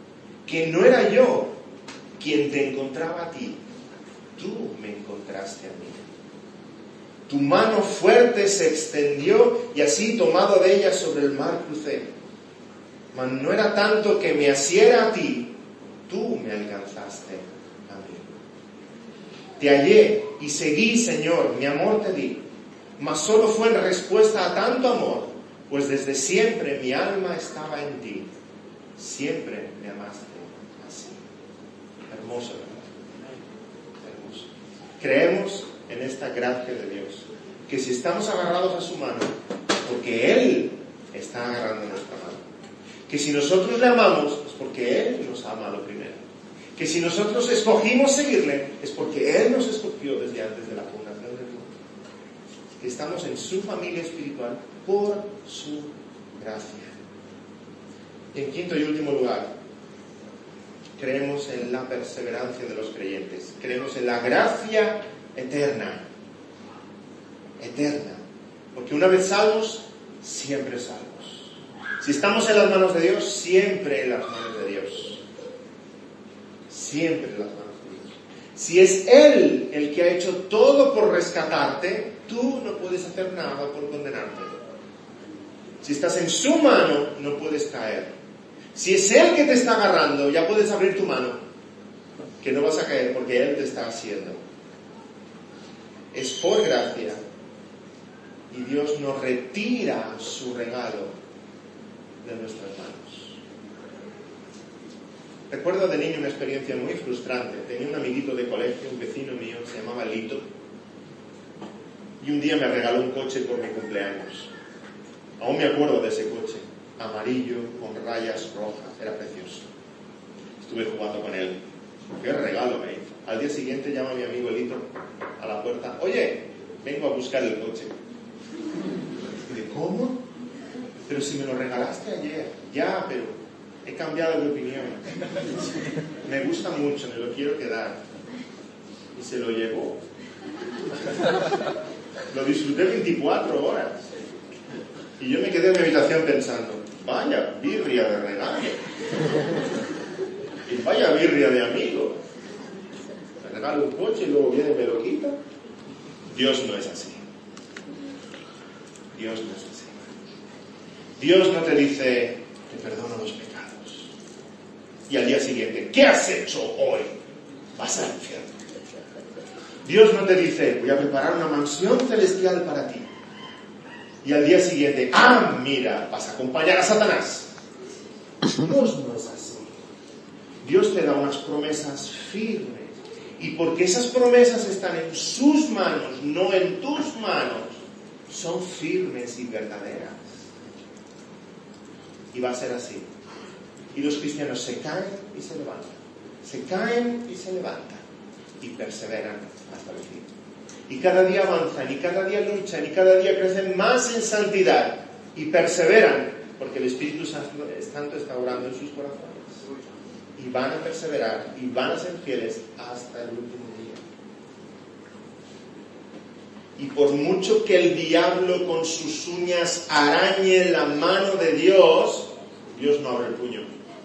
que no era yo quien te encontraba a ti, tú me encontraste a mí. Tu mano fuerte se extendió y así tomado de ella sobre el mar crucé. Mas no era tanto que me asiera a ti, tú me alcanzaste a mí. Te hallé y seguí, Señor, mi amor te di, mas solo fue en respuesta a tanto amor, pues desde siempre mi alma estaba en ti. Siempre me amaste así. Hermoso, ¿verdad? Hermoso. Creemos en esta gracia de Dios, que si estamos agarrados a su mano, porque Él está agarrando nuestra mano. Que si nosotros le amamos, es porque Él nos ha amado primero. Que si nosotros escogimos seguirle, es porque Él nos escogió desde antes de la fundación del mundo. Que estamos en su familia espiritual por su gracia. Y en quinto y último lugar, creemos en la perseverancia de los creyentes. Creemos en la gracia eterna. Eterna. Porque una vez salvos, siempre salvos. Si estamos en las manos de Dios, siempre en las manos de Dios. Siempre en las manos de Dios. Si es Él el que ha hecho todo por rescatarte, tú no puedes hacer nada por condenarte. Si estás en su mano, no puedes caer. Si es Él que te está agarrando, ya puedes abrir tu mano, que no vas a caer porque Él te está haciendo. Es por gracia. Y Dios nos retira su regalo de nuestras manos. Recuerdo de niño una experiencia muy frustrante. Tenía un amiguito de colegio, un vecino mío, se llamaba Lito, y un día me regaló un coche por mi cumpleaños. Aún me acuerdo de ese coche, amarillo, con rayas rojas, era precioso. Estuve jugando con él. Qué regalo me hizo. Al día siguiente llama mi amigo Lito a la puerta: oye, vengo a buscar el coche. Y de ¿cómo? Pero si me lo regalaste ayer. Ya, pero he cambiado de opinión. Me gusta mucho, me lo quiero quedar. Y se lo llevó. Lo disfruté veinticuatro horas. Y yo me quedé en mi habitación pensando: vaya birria de regalo. Y vaya birria de amigo. Me regalo un coche y luego viene y me lo quita. Dios no es así. Dios no es así. Dios no te dice: te perdono los pecados. Y al día siguiente: ¿qué has hecho hoy? Vas al infierno. Dios no te dice: voy a preparar una mansión celestial para ti. Y al día siguiente: ah, mira, vas a acompañar a Satanás. Dios no es así. Dios te da unas promesas firmes. Y porque esas promesas están en sus manos, no en tus manos, son firmes y verdaderas. Y va a ser así. Y los cristianos se caen y se levantan. Se caen y se levantan. Y perseveran hasta el fin. Y cada día avanzan, y cada día luchan, y cada día crecen más en santidad. Y perseveran, porque el Espíritu Santo está obrando en sus corazones. Y van a perseverar, y van a ser fieles hasta el último día. Y por mucho que el diablo con sus uñas arañe la mano de Dios, Dios no abre el puño.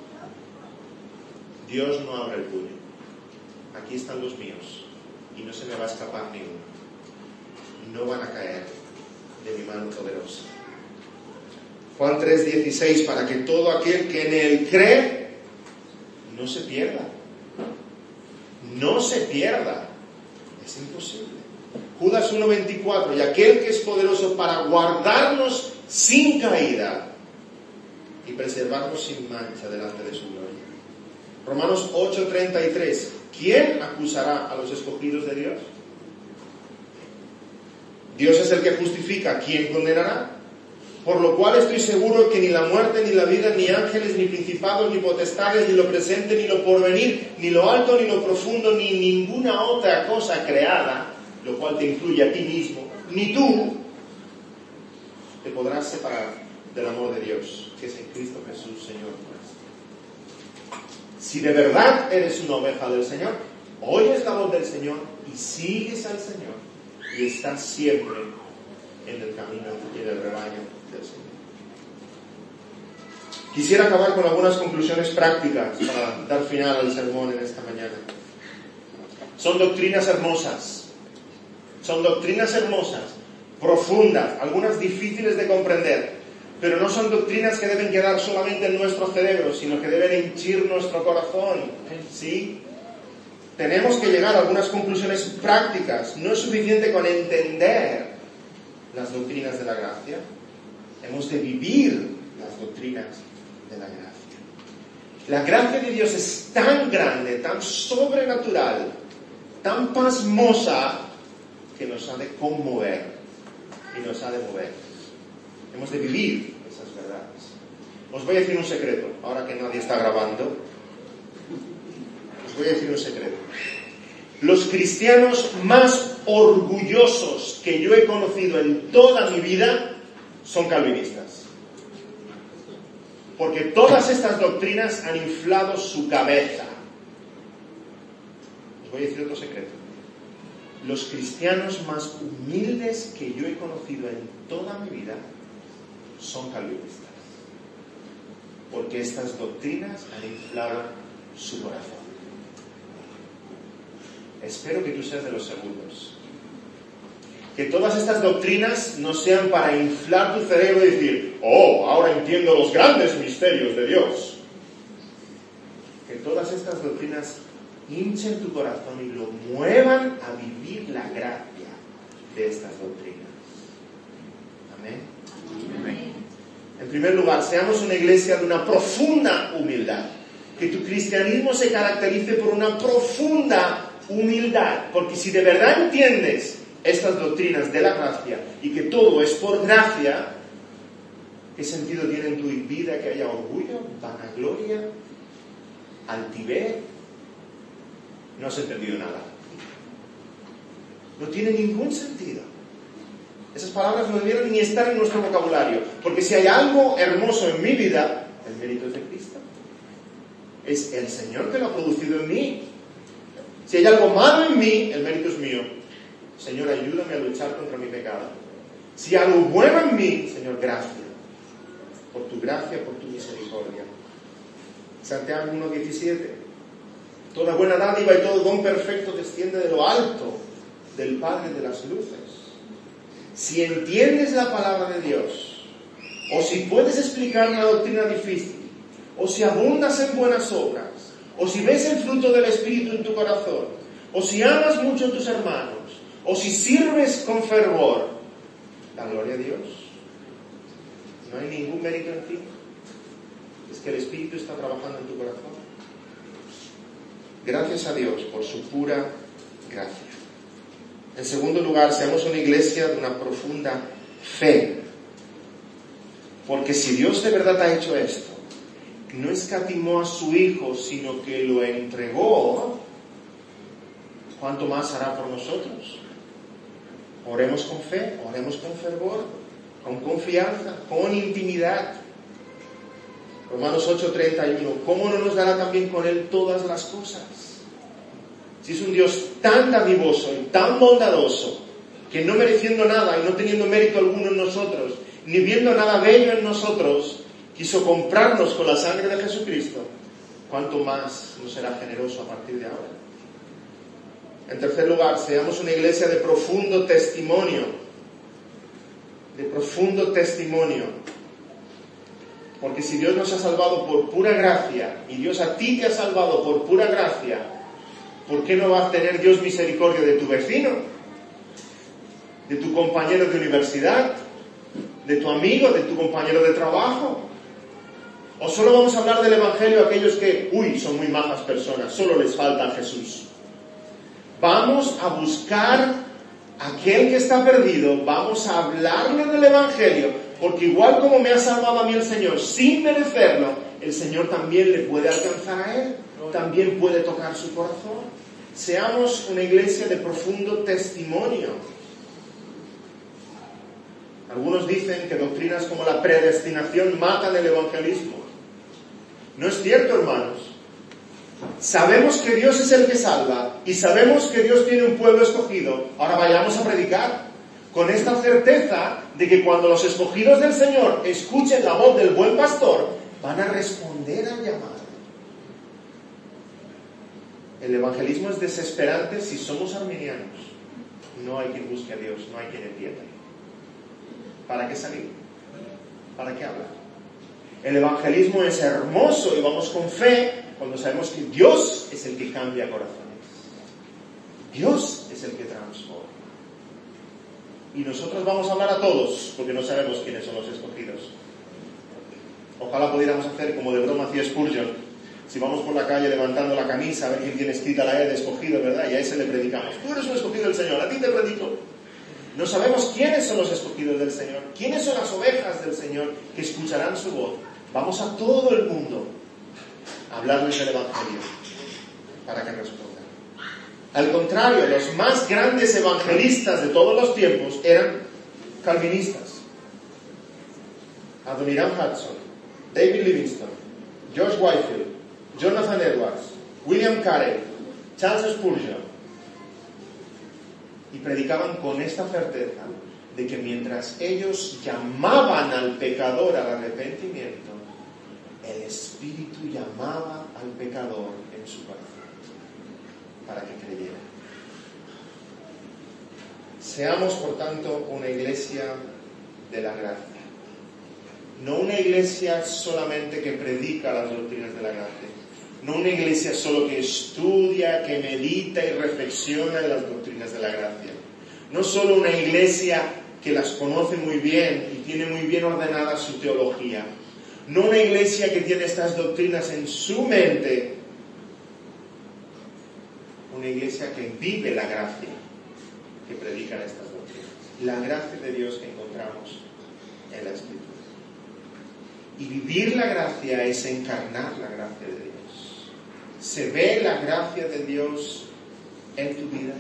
Dios no abre el puño. Aquí están los míos, y no se me va a escapar ninguno. No van a caer de mi mano poderosa. Juan tres dieciséis, para que todo aquel que en Él cree no se pierda. No se pierda. Es imposible. Judas uno veinticuatro, y aquel que es poderoso para guardarnos sin caída y preservarnos sin mancha delante de su gloria. Romanos ocho treinta y tres, ¿quién acusará a los escogidos de Dios? Dios es el que justifica, ¿quién condenará? Por lo cual estoy seguro que ni la muerte, ni la vida, ni ángeles, ni principados, ni potestades, ni lo presente, ni lo porvenir, ni lo alto, ni lo profundo, ni ninguna otra cosa creada, lo cual te incluye a ti mismo, ni tú te podrás separar del amor de Dios, que es en Cristo Jesús, Señor nuestro. Si de verdad eres una oveja del Señor, oyes la voz del Señor y sigues al Señor, y estás siempre en el camino y en el rebaño del Señor. Quisiera acabar con algunas conclusiones prácticas para dar final al sermón en esta mañana. Son doctrinas hermosas, son doctrinas hermosas, profundas, algunas difíciles de comprender, pero no son doctrinas que deben quedar solamente en nuestro cerebro, sino que deben henchir nuestro corazón, ¿sí? Tenemos que llegar a algunas conclusiones prácticas. No es suficiente con entender las doctrinas de la gracia, hemos de vivir las doctrinas de la gracia. La gracia de Dios es tan grande, tan sobrenatural, tan pasmosa, que nos ha de conmover y nos ha de mover. Hemos de vivir esas verdades. Os voy a decir un secreto, ahora que nadie está grabando. Os voy a decir un secreto. Los cristianos más orgullosos que yo he conocido en toda mi vida son calvinistas. Porque todas estas doctrinas han inflado su cabeza. Os voy a decir otro secreto. Los cristianos más humildes que yo he conocido en toda mi vida son calvinistas. Porque estas doctrinas han inflado su corazón. Espero que tú seas de los segundos. Que todas estas doctrinas no sean para inflar tu cerebro y decir, oh, ahora entiendo los grandes misterios de Dios. Que todas estas doctrinas hinchen tu corazón y lo muevan a vivir la gracia de estas doctrinas. Amén. Amén. En primer lugar, seamos una iglesia de una profunda humildad. Que tu cristianismo se caracterice por una profunda humildad. Porque si de verdad entiendes estas doctrinas de la gracia y que todo es por gracia, ¿qué sentido tiene en tu vida que haya orgullo, vanagloria, altivez? No has entendido nada. No tiene ningún sentido. Esas palabras no debieran ni estar en nuestro vocabulario, porque si hay algo hermoso en mi vida, el mérito es de Cristo. Es el Señor que lo ha producido en mí. Si hay algo malo en mí, el mérito es mío. Señor, ayúdame a luchar contra mi pecado. Si hay algo bueno en mí, Señor, gracias. Por tu gracia, por tu misericordia. Santiago uno diecisiete. Toda buena dádiva y todo don perfecto desciende de lo alto, del Padre de las luces. Si entiendes la palabra de Dios, o si puedes explicar una doctrina difícil, o si abundas en buenas obras, o si ves el fruto del Espíritu en tu corazón, o si amas mucho a tus hermanos, o si sirves con fervor, la gloria a Dios. No hay ningún mérito en ti. Es que el Espíritu está trabajando en tu corazón. Gracias a Dios por su pura gracia. En segundo lugar, seamos una iglesia de una profunda fe. Porque si Dios de verdad ha hecho esto, no escatimó a su Hijo, sino que lo entregó, ¿cuánto más hará por nosotros? Oremos con fe, oremos con fervor, con confianza, con intimidad. Romanos ocho treinta y uno. ¿Cómo no nos dará también con Él todas las cosas? Si es un Dios tan dadivoso y tan bondadoso, que no mereciendo nada y no teniendo mérito alguno en nosotros, ni viendo nada bello en nosotros, quiso comprarnos con la sangre de Jesucristo, ¿cuánto más nos será generoso a partir de ahora? En tercer lugar, seamos una iglesia de profundo testimonio, de profundo testimonio. Porque si Dios nos ha salvado por pura gracia, y Dios a ti te ha salvado por pura gracia, ¿por qué no va a tener Dios misericordia de tu vecino? ¿De tu compañero de universidad? ¿De tu amigo? ¿De tu compañero de trabajo? ¿O solo vamos a hablar del Evangelio a aquellos que, uy, son muy majas personas, solo les falta a Jesús? Vamos a buscar a aquel que está perdido, vamos a hablarle del Evangelio, porque igual como me ha salvado a mí el Señor sin merecerlo, el Señor también le puede alcanzar a él, también puede tocar su corazón. Seamos una iglesia de profundo testimonio. Algunos dicen que doctrinas como la predestinación matan el evangelismo. No es cierto, hermanos. Sabemos que Dios es el que salva y sabemos que Dios tiene un pueblo escogido. Ahora vayamos a predicar con esta certeza de que cuando los escogidos del Señor escuchen la voz del buen pastor, van a responder al llamado. El evangelismo es desesperante si somos arminianos. No hay quien busque a Dios, no hay quien entienda. ¿Para qué salir? ¿Para qué hablar? El evangelismo es hermoso y vamos con fe cuando sabemos que Dios es el que cambia corazones. Dios es el que transforma. Y nosotros vamos a hablar a todos porque no sabemos quiénes son los escogidos. Ojalá pudiéramos hacer como de broma hacía Spurgeon. Si vamos por la calle levantando la camisa a ver quién tiene escrita la E de escogido, ¿verdad? Y a ese le predicamos. Tú eres un escogido del Señor, a ti te predico. No sabemos quiénes son los escogidos del Señor, quiénes son las ovejas del Señor que escucharán su voz. Vamos a todo el mundo a hablarles del Evangelio para que respondan. Al contrario, los más grandes evangelistas de todos los tiempos eran calvinistas. Adoniram Hudson, David Livingstone, George Whitefield, Jonathan Edwards, William Carey, Charles Spurgeon, y predicaban con esta certeza de que mientras ellos llamaban al pecador al arrepentimiento, el Espíritu llamaba al pecador en su corazón para que creyera. Seamos, por tanto, una iglesia de la gracia. No una iglesia solamente que predica las doctrinas de la gracia. No una iglesia solo que estudia, que medita y reflexiona en las doctrinas de la gracia. No solo una iglesia que las conoce muy bien y tiene muy bien ordenada su teología. No una iglesia que tiene estas doctrinas en su mente. Una iglesia que vive la gracia que predican estas doctrinas. La gracia de Dios que encontramos en la Escritura. Y vivir la gracia es encarnar la gracia de Dios. ¿Se ve la gracia de Dios en tu vida?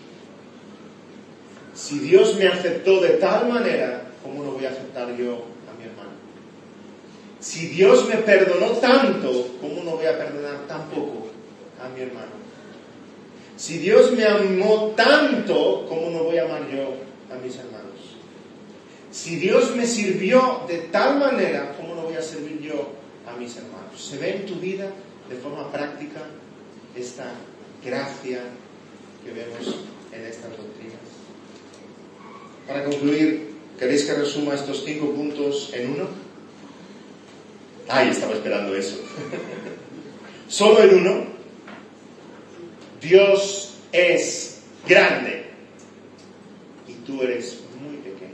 Si Dios me aceptó de tal manera, ¿cómo no voy a aceptar yo a mi hermano? Si Dios me perdonó tanto, ¿cómo no voy a perdonar tampoco a mi hermano? Si Dios me amó tanto, ¿cómo no voy a amar yo a mis hermanos? Si Dios me sirvió de tal manera, ¿cómo no voy a servir yo a mis hermanos? ¿Se ve en tu vida de forma práctica esta gracia que vemos en estas doctrinas? Para concluir, ¿queréis que resuma estos cinco puntos en uno? Ay, estaba esperando eso. Solo en uno. Dios es grande y tú eres muy pequeño.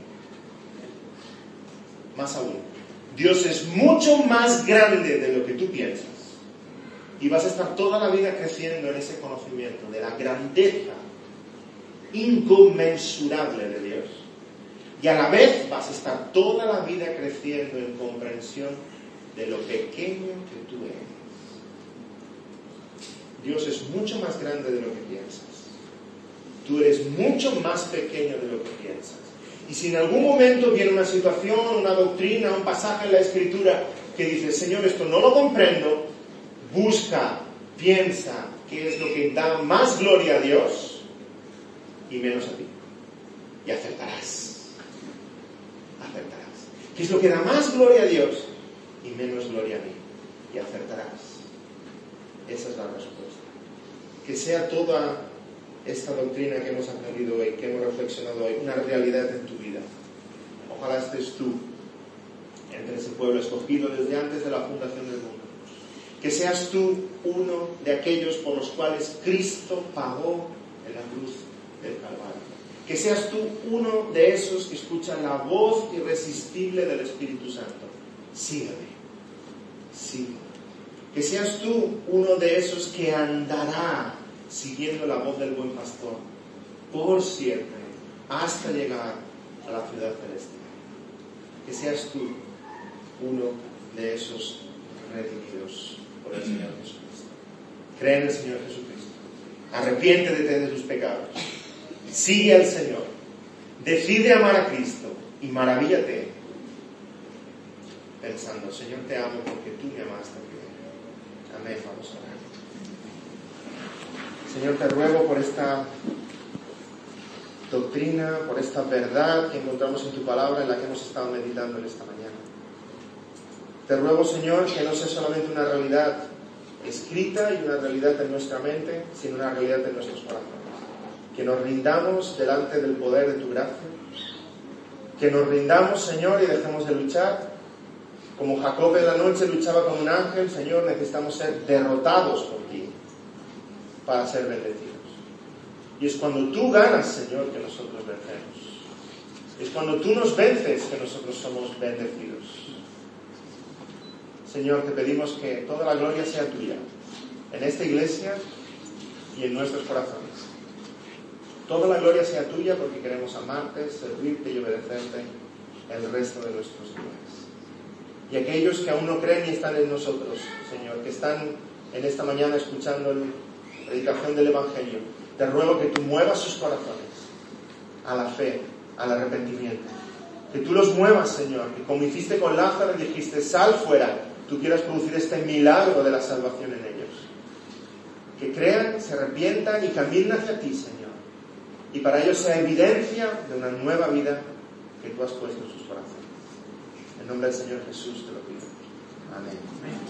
Más aún, Dios es mucho más grande de lo que tú piensas y vas a estar toda la vida creciendo en ese conocimiento de la grandeza inconmensurable de Dios. Y a la vez vas a estar toda la vida creciendo en comprensión de lo pequeño que tú eres. Dios es mucho más grande de lo que piensas. Tú eres mucho más pequeño de lo que piensas. Y si en algún momento viene una situación, una doctrina, un pasaje en la Escritura que dice, Señor, esto no lo comprendo, busca, piensa qué es lo que da más gloria a Dios y menos a ti. Y acertarás. Acertarás. ¿Qué es lo que da más gloria a Dios y menos gloria a mí? Y acertarás. Esa es la respuesta. Que sea toda esta doctrina que hemos aprendido hoy, que hemos reflexionado hoy, una realidad en tu vida. Ojalá estés tú entre ese pueblo escogido desde antes de la fundación del mundo. Que seas tú uno de aquellos por los cuales Cristo pagó en la cruz del Calvario. Que seas tú uno de esos que escuchan la voz irresistible del Espíritu Santo. Sígueme, sígueme. Que seas tú uno de esos que andará siguiendo la voz del buen pastor por siempre hasta llegar a la ciudad celestial. Que seas tú uno de esos redimidos por el Señor Jesucristo. Cree en el Señor Jesucristo. Arrepiéntete de tus pecados. Sigue al Señor. Decide amar a Cristo y maravíllate pensando, Señor, te amo porque tú me amaste primero. Amén. Vamos a orar. Señor, te ruego por esta doctrina, por esta verdad que encontramos en tu palabra, en la que hemos estado meditando en esta mañana. Te ruego, Señor, que no sea solamente una realidad escrita y una realidad en nuestra mente, sino una realidad en nuestros corazones. Que nos rindamos delante del poder de tu gracia. Que nos rindamos, Señor, y dejemos de luchar. Como Jacob en la noche luchaba con un ángel, Señor, necesitamos ser derrotados por ti para ser bendecidos. Y es cuando tú ganas, Señor, que nosotros vencemos. Es cuando tú nos vences que nosotros somos bendecidos. Señor, te pedimos que toda la gloria sea tuya, en esta iglesia y en nuestros corazones. Toda la gloria sea tuya porque queremos amarte, servirte y obedecerte el resto de nuestros días. Y aquellos que aún no creen y están en nosotros, Señor, que están en esta mañana escuchando la predicación del Evangelio, te ruego que tú muevas sus corazones a la fe, al arrepentimiento. Que tú los muevas, Señor, que como hiciste con Lázaro y dijiste, sal fuera, tú quieras producir este milagro de la salvación en ellos. Que crean, se arrepientan y caminen hacia ti, Señor. Y para ellos sea evidencia de una nueva vida que tú has puesto en sus corazones. En nombre del Señor Jesús te lo pido. Amén.